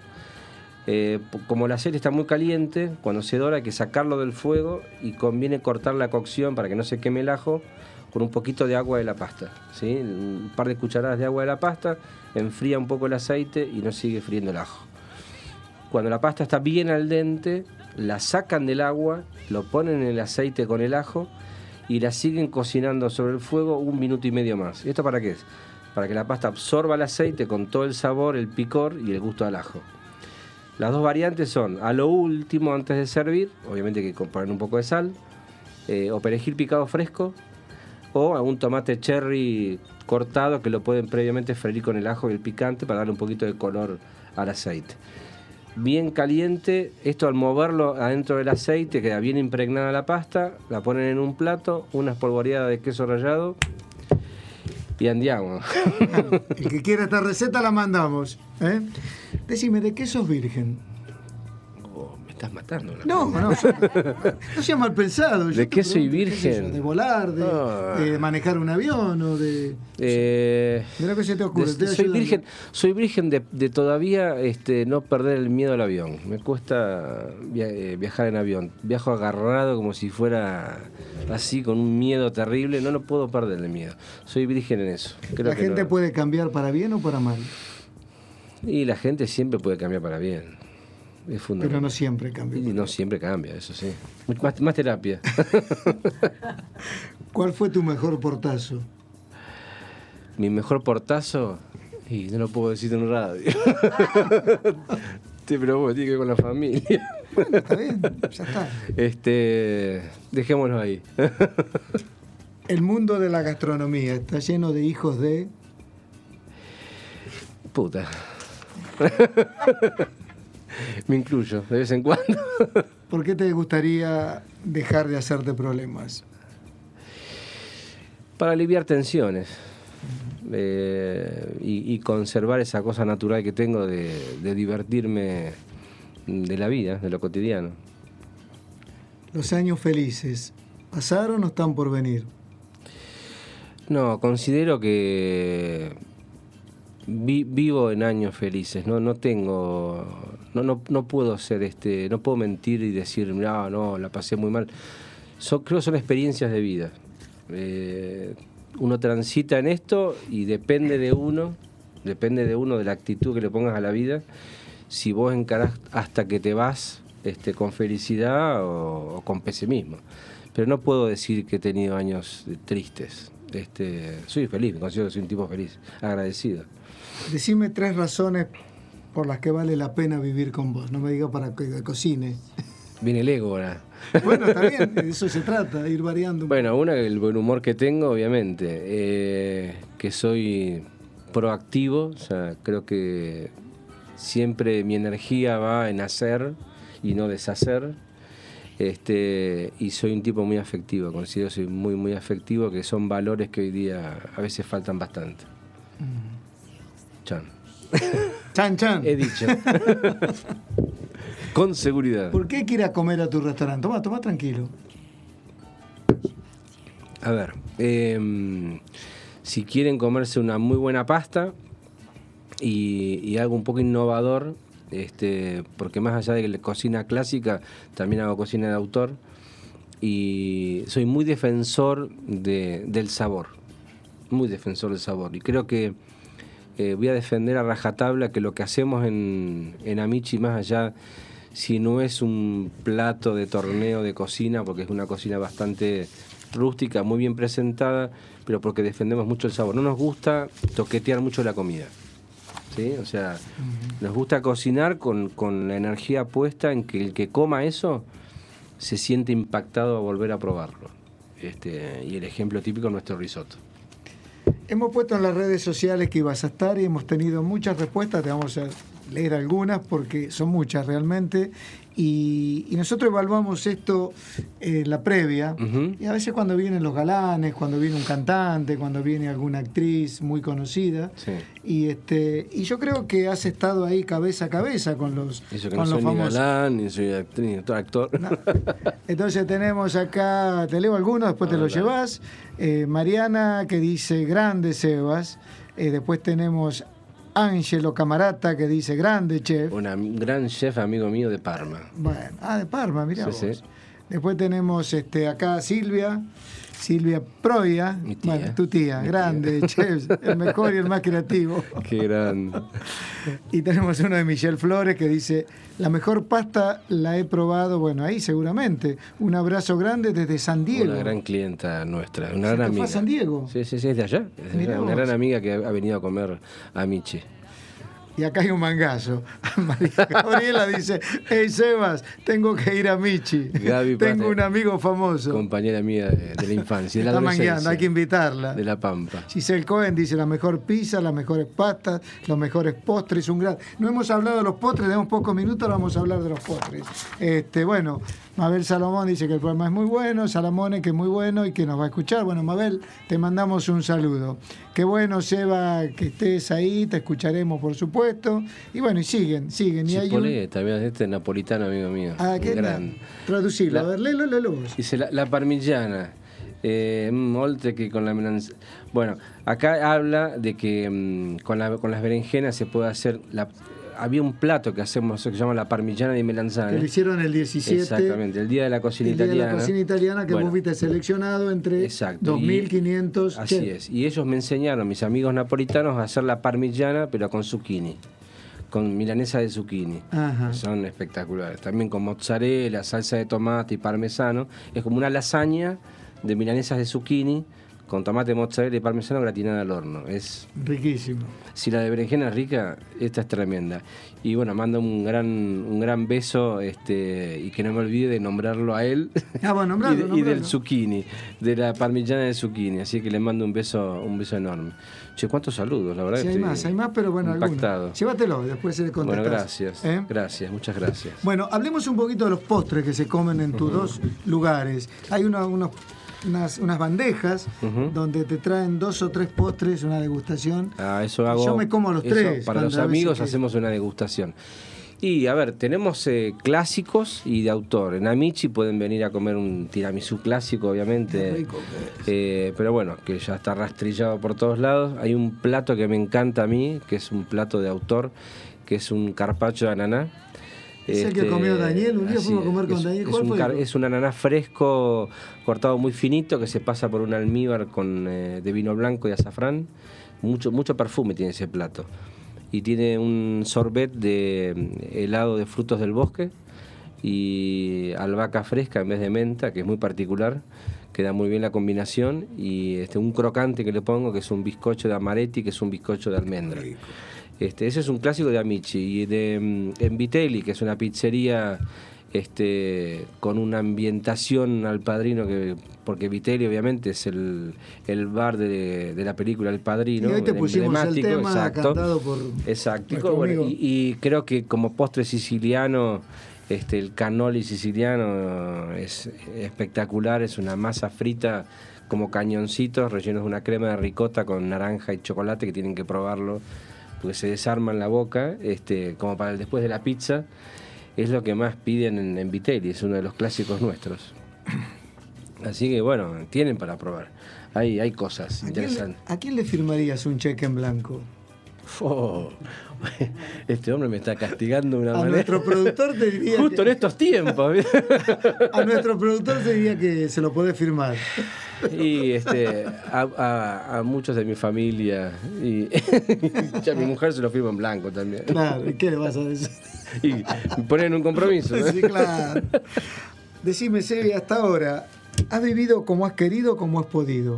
Como el aceite está muy caliente, cuando se dora hay que sacarlo del fuego y conviene cortar la cocción para que no se queme el ajo con un poquito de agua de la pasta, ¿sí? Un par de cucharadas de agua de la pasta, enfría un poco el aceite y no sigue friendo el ajo. Cuando la pasta está bien al dente, la sacan del agua, lo ponen en el aceite con el ajo y la siguen cocinando sobre el fuego 1 minuto y medio más. ¿Y esto para qué es? Para que la pasta absorba el aceite con todo el sabor, el picor y el gusto al ajo. Las 2 variantes son, a lo último, antes de servir, obviamente hay que poner un poco de sal, o perejil picado fresco, o algún tomate cherry cortado que lo pueden previamente freír con el ajo y el picante para darle un poquito de color al aceite. Bien caliente, esto al moverlo adentro del aceite queda bien impregnada la pasta, la ponen en un plato, una espolvoreada de queso rallado y andiamo. El que quiera esta receta la mandamos. Decime, ¿de qué sos virgen? Me estás matando. No sea mal pensado. ¿De qué soy virgen? ¿De volar, de manejar un avión o de...? Mira que se te ocurre. Soy virgen de todavía no perder el miedo al avión. Me cuesta viajar en avión. Viajo agarrado como si fuera así, con un miedo terrible. No lo puedo perder el miedo. Soy virgen en eso. ¿La gente puede cambiar para bien o para mal? Y la gente siempre puede cambiar para bien. Es fundamental. Pero no siempre cambia. Y no siempre cambia, eso sí. Más terapia. ¿Cuál fue tu mejor portazo? Mi mejor portazo, y no lo puedo decir en radio. Sí, pero bueno, tiene que ver con la familia. Bueno, está bien, ya está. Dejémoslo ahí. El mundo de la gastronomía está lleno de hijos de... Puta. Me incluyo de vez en cuando. ¿Por qué te gustaría dejar de hacerte problemas? Para aliviar tensiones y conservar esa cosa natural que tengo de divertirme de la vida, de lo cotidiano. ¿Los años felices pasaron o están por venir? No, considero que vivo en años felices. No puedo ser no puedo mentir y decir no, la pasé muy mal. Creo que son experiencias de vida. Uno transita en esto y depende de uno de la actitud que le pongas a la vida, si vos encarás hasta que te vas con felicidad o con pesimismo. Pero no puedo decir que he tenido años tristes. Soy feliz, me considero que soy un tipo feliz, agradecido. Decime 3 razones por las que vale la pena vivir con vos. No me digas para que cocine. Viene el ego ahora. Bueno, está bien, de eso se trata, ir variando. Bueno, una, el buen humor que tengo, obviamente. Que soy proactivo, o sea, creo que siempre mi energía va en hacer y no deshacer. Y soy un tipo muy afectivo, considero que soy muy, muy afectivo, que son valores que hoy día a veces faltan bastante. Chan. Chan, chan. He dicho. Con seguridad. ¿Por qué hay que ir a comer a tu restaurante? Toma tranquilo. A ver, si quieren comerse una muy buena pasta y algo un poco innovador, porque más allá de la cocina clásica, también hago cocina de autor y soy muy defensor del sabor, muy defensor del sabor. Y creo que voy a defender a rajatabla que lo que hacemos en Amici, más allá, si no es un plato de torneo de cocina, porque es una cocina bastante rústica, muy bien presentada, pero porque defendemos mucho el sabor. No nos gusta toquetear mucho la comida, ¿sí? O sea, nos gusta cocinar con la energía puesta en que el que coma eso se siente impactado a volver a probarlo. Y el ejemplo típico es nuestro risotto. Hemos puesto en las redes sociales que ibas a estar y hemos tenido muchas respuestas. Te vamos a leer algunas porque son muchas realmente. Y nosotros evaluamos esto la previa. Y a veces cuando vienen los galanes, cuando viene un cantante, cuando viene alguna actriz muy conocida. Sí. Y yo creo que has estado ahí cabeza a cabeza con los Eso que con no los soy ni famosos. galán, ni soy actriz, ni actor. No. Entonces tenemos acá, te leo algunos, después te lo Dale. llevas. Mariana que dice grande Sebas. Después tenemos Ángelo Camarata que dice grande chef. Un gran chef amigo mío de Parma. Bueno, de Parma, mirá Sí, vos. sí. Después tenemos acá Silvia Proia, Mi tía. bueno, tu tía, Mi grande, tía. chef, el mejor y el más creativo. Qué grande. Y tenemos uno de Michelle Flores que dice, la mejor pasta la he probado, bueno, ahí seguramente. Un abrazo grande desde San Diego. Una gran clienta nuestra, una ¿Se gran te fue amiga. a San Diego? Sí, es de allá. Es de Mirá allá. Una vos. gran amiga que ha venido a comer a Michi. Y acá hay un mangazo. María Gabriela dice, hey Sebas, tengo que ir a Michi. Gaby Tengo Pate, un amigo famoso. compañera mía de la infancia, de la Está adolescencia. mangueando, hay que invitarla. De La Pampa. Giselle Cohen dice la mejor pizza, las mejores pastas, los mejores postres, un gran... No hemos hablado de los postres, tenemos pocos minutos, ahora vamos a hablar de los postres. Bueno, Mabel Salomón dice que el programa es muy bueno, Salamone que es muy bueno y que nos va a escuchar. Bueno, Mabel, te mandamos un saludo. Qué bueno, Seba, que estés ahí, te escucharemos por supuesto. Y bueno, y siguen. Y hay Chipolé, también napolitano amigo mío. qué gran. Traducilo, a ver, léelo vos. Dice la parmigiana. Oltre que con la melanzana. Bueno, acá habla de que con las berenjenas se puede hacer. Había un plato que hacemos que se llama la parmigiana di melanzane. Que lo hicieron el 17. Exactamente, el día de la cocina el día italiana. de la cocina italiana que Bueno, vos viste seleccionado entre exacto, 2.500 así chefs. es. Y ellos me enseñaron, mis amigos napolitanos, a hacer la parmigiana, pero con zucchini. Con milanesa de zucchini. Ajá. Son espectaculares. También con mozzarella, salsa de tomate y parmesano. Es como una lasaña de milanesas de zucchini con tomate, mozzarella y parmesano gratinada al horno. Es, Riquísimo. si la de berenjena es rica, esta es tremenda. Y bueno, mando un gran beso y que no me olvide de nombrarlo a él. Bueno, nombralo, y del zucchini, de la parmigiana de zucchini. Así que le mando un beso enorme. Che, cuántos saludos, la verdad. Sí, estoy hay más, pero bueno, impactado. algunos. Llévatelo, después se le contestás. Bueno, gracias. ¿Eh? Gracias, muchas gracias. Bueno, hablemos un poquito de los postres que se comen en tus dos lugares. Hay unas bandejas donde te traen 2 o 3 postres, una degustación. Eso hago. Yo me como los eso, 3. Para los amigos hacemos una degustación. Y a ver, tenemos clásicos y de autor. En Amici pueden venir a comer un tiramisú clásico, obviamente. Qué rico pero bueno, que ya está rastrillado por todos lados. Hay un plato que me encanta a mí, que es un plato de autor, que es un carpaccio de ananá. Es el que comió Daniel, un día así fuimos a comer con es, Daniel. es ¿Cuál un, fue? es un ananá fresco, cortado muy finito, que se pasa por un almíbar de vino blanco y azafrán. Mucho perfume tiene ese plato. Y tiene un sorbet de helado de frutos del bosque y albahaca fresca en vez de menta, que es muy particular. Queda muy bien la combinación. Y un crocante que le pongo, que es un bizcocho de amaretti, que es un bizcocho de almendra. Ese es un clásico de Amici. Y en Vitelli, que es una pizzería con una ambientación al Padrino, porque Vitelli obviamente es el bar de la película El Padrino. Y hoy te pusimos el emblemático, tema cantado por exacto. nuestro Bueno, amigo. y creo que como postre siciliano El cannoli siciliano es espectacular, es una masa frita como cañoncitos rellenos de una crema de ricota con naranja y chocolate, que tienen que probarlo porque se desarma en la boca, como para el después de la pizza. Es lo que más piden en Vitelli, es uno de los clásicos nuestros. Así que bueno, tienen para probar. Hay cosas interesantes. ¿A quién le firmarías un cheque en blanco? Oh, este hombre me está castigando de una manera. A nuestro productor te diría justo en estos tiempos. A nuestro productor te diría que se lo puede firmar. Y a muchos de mi familia y ya mi mujer se lo firma en blanco también. Claro, ¿y qué le vas a decir? Y me ponen un compromiso, ¿no? Sí, claro. Decime, Sebi, hasta ahora, ¿has vivido como has querido o como has podido?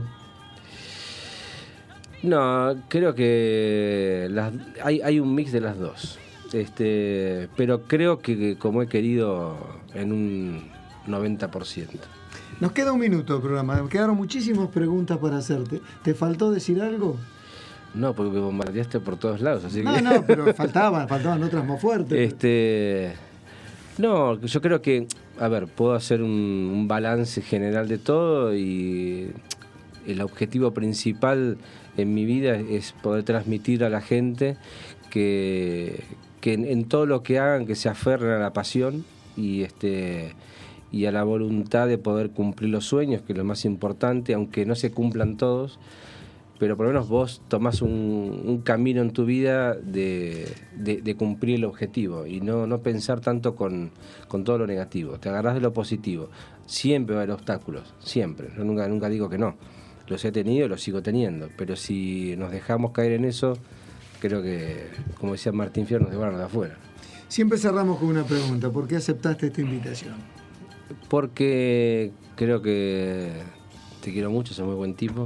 No, creo que hay un mix de las dos. Pero creo que como he querido en un 90%. Nos queda un minuto de programa. Me quedaron muchísimas preguntas para hacerte. ¿Te faltó decir algo? No, porque me bombardeaste por todos lados. Así No, que... no, pero faltaban otras más fuertes. No, yo creo que, a ver, puedo hacer un balance general de todo, y el objetivo principal en mi vida es poder transmitir a la gente que en todo lo que hagan, que se aferren a la pasión y a la voluntad de poder cumplir los sueños, que es lo más importante, aunque no se cumplan todos, pero por lo menos vos tomás un camino en tu vida de cumplir el objetivo y no pensar tanto con todo lo negativo. Te agarrás de lo positivo. Siempre va a haber obstáculos, siempre. Yo nunca digo que no. Los he tenido y los sigo teniendo, pero si nos dejamos caer en eso, creo que, como decía Martín Fierro, nos devoran de afuera. Siempre cerramos con una pregunta. ¿Por qué aceptaste esta invitación? Porque creo que te quiero mucho, sos muy buen tipo.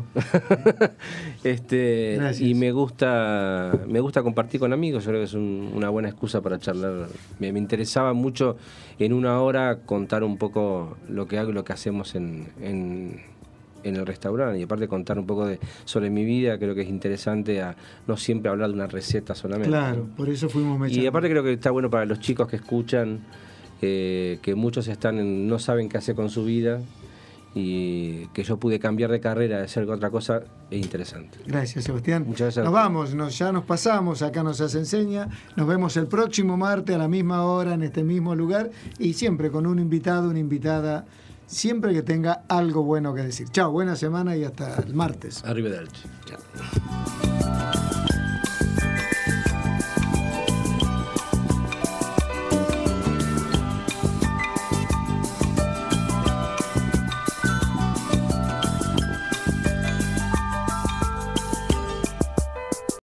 Gracias. Y me gusta compartir con amigos. Yo creo que es una buena excusa para charlar. Me interesaba mucho en una hora contar un poco lo que hago y lo que hacemos en el restaurante, y aparte contar un poco sobre mi vida. Creo que es interesante no siempre hablar de una receta solamente. Claro, por eso fuimos mechando. Y aparte creo que está bueno para los chicos que escuchan, que muchos no saben qué hacer con su vida, y que yo pude cambiar de carrera, de hacer otra cosa, es interesante. Gracias, Sebastián. Muchas gracias. Nos vamos, ya nos pasamos, acá nos hace enseña. Nos vemos el próximo martes a la misma hora, en este mismo lugar, y siempre con un invitado, una invitada, siempre que tenga algo bueno que decir. Chao, buena semana y hasta el martes. Arrivederci. Chao.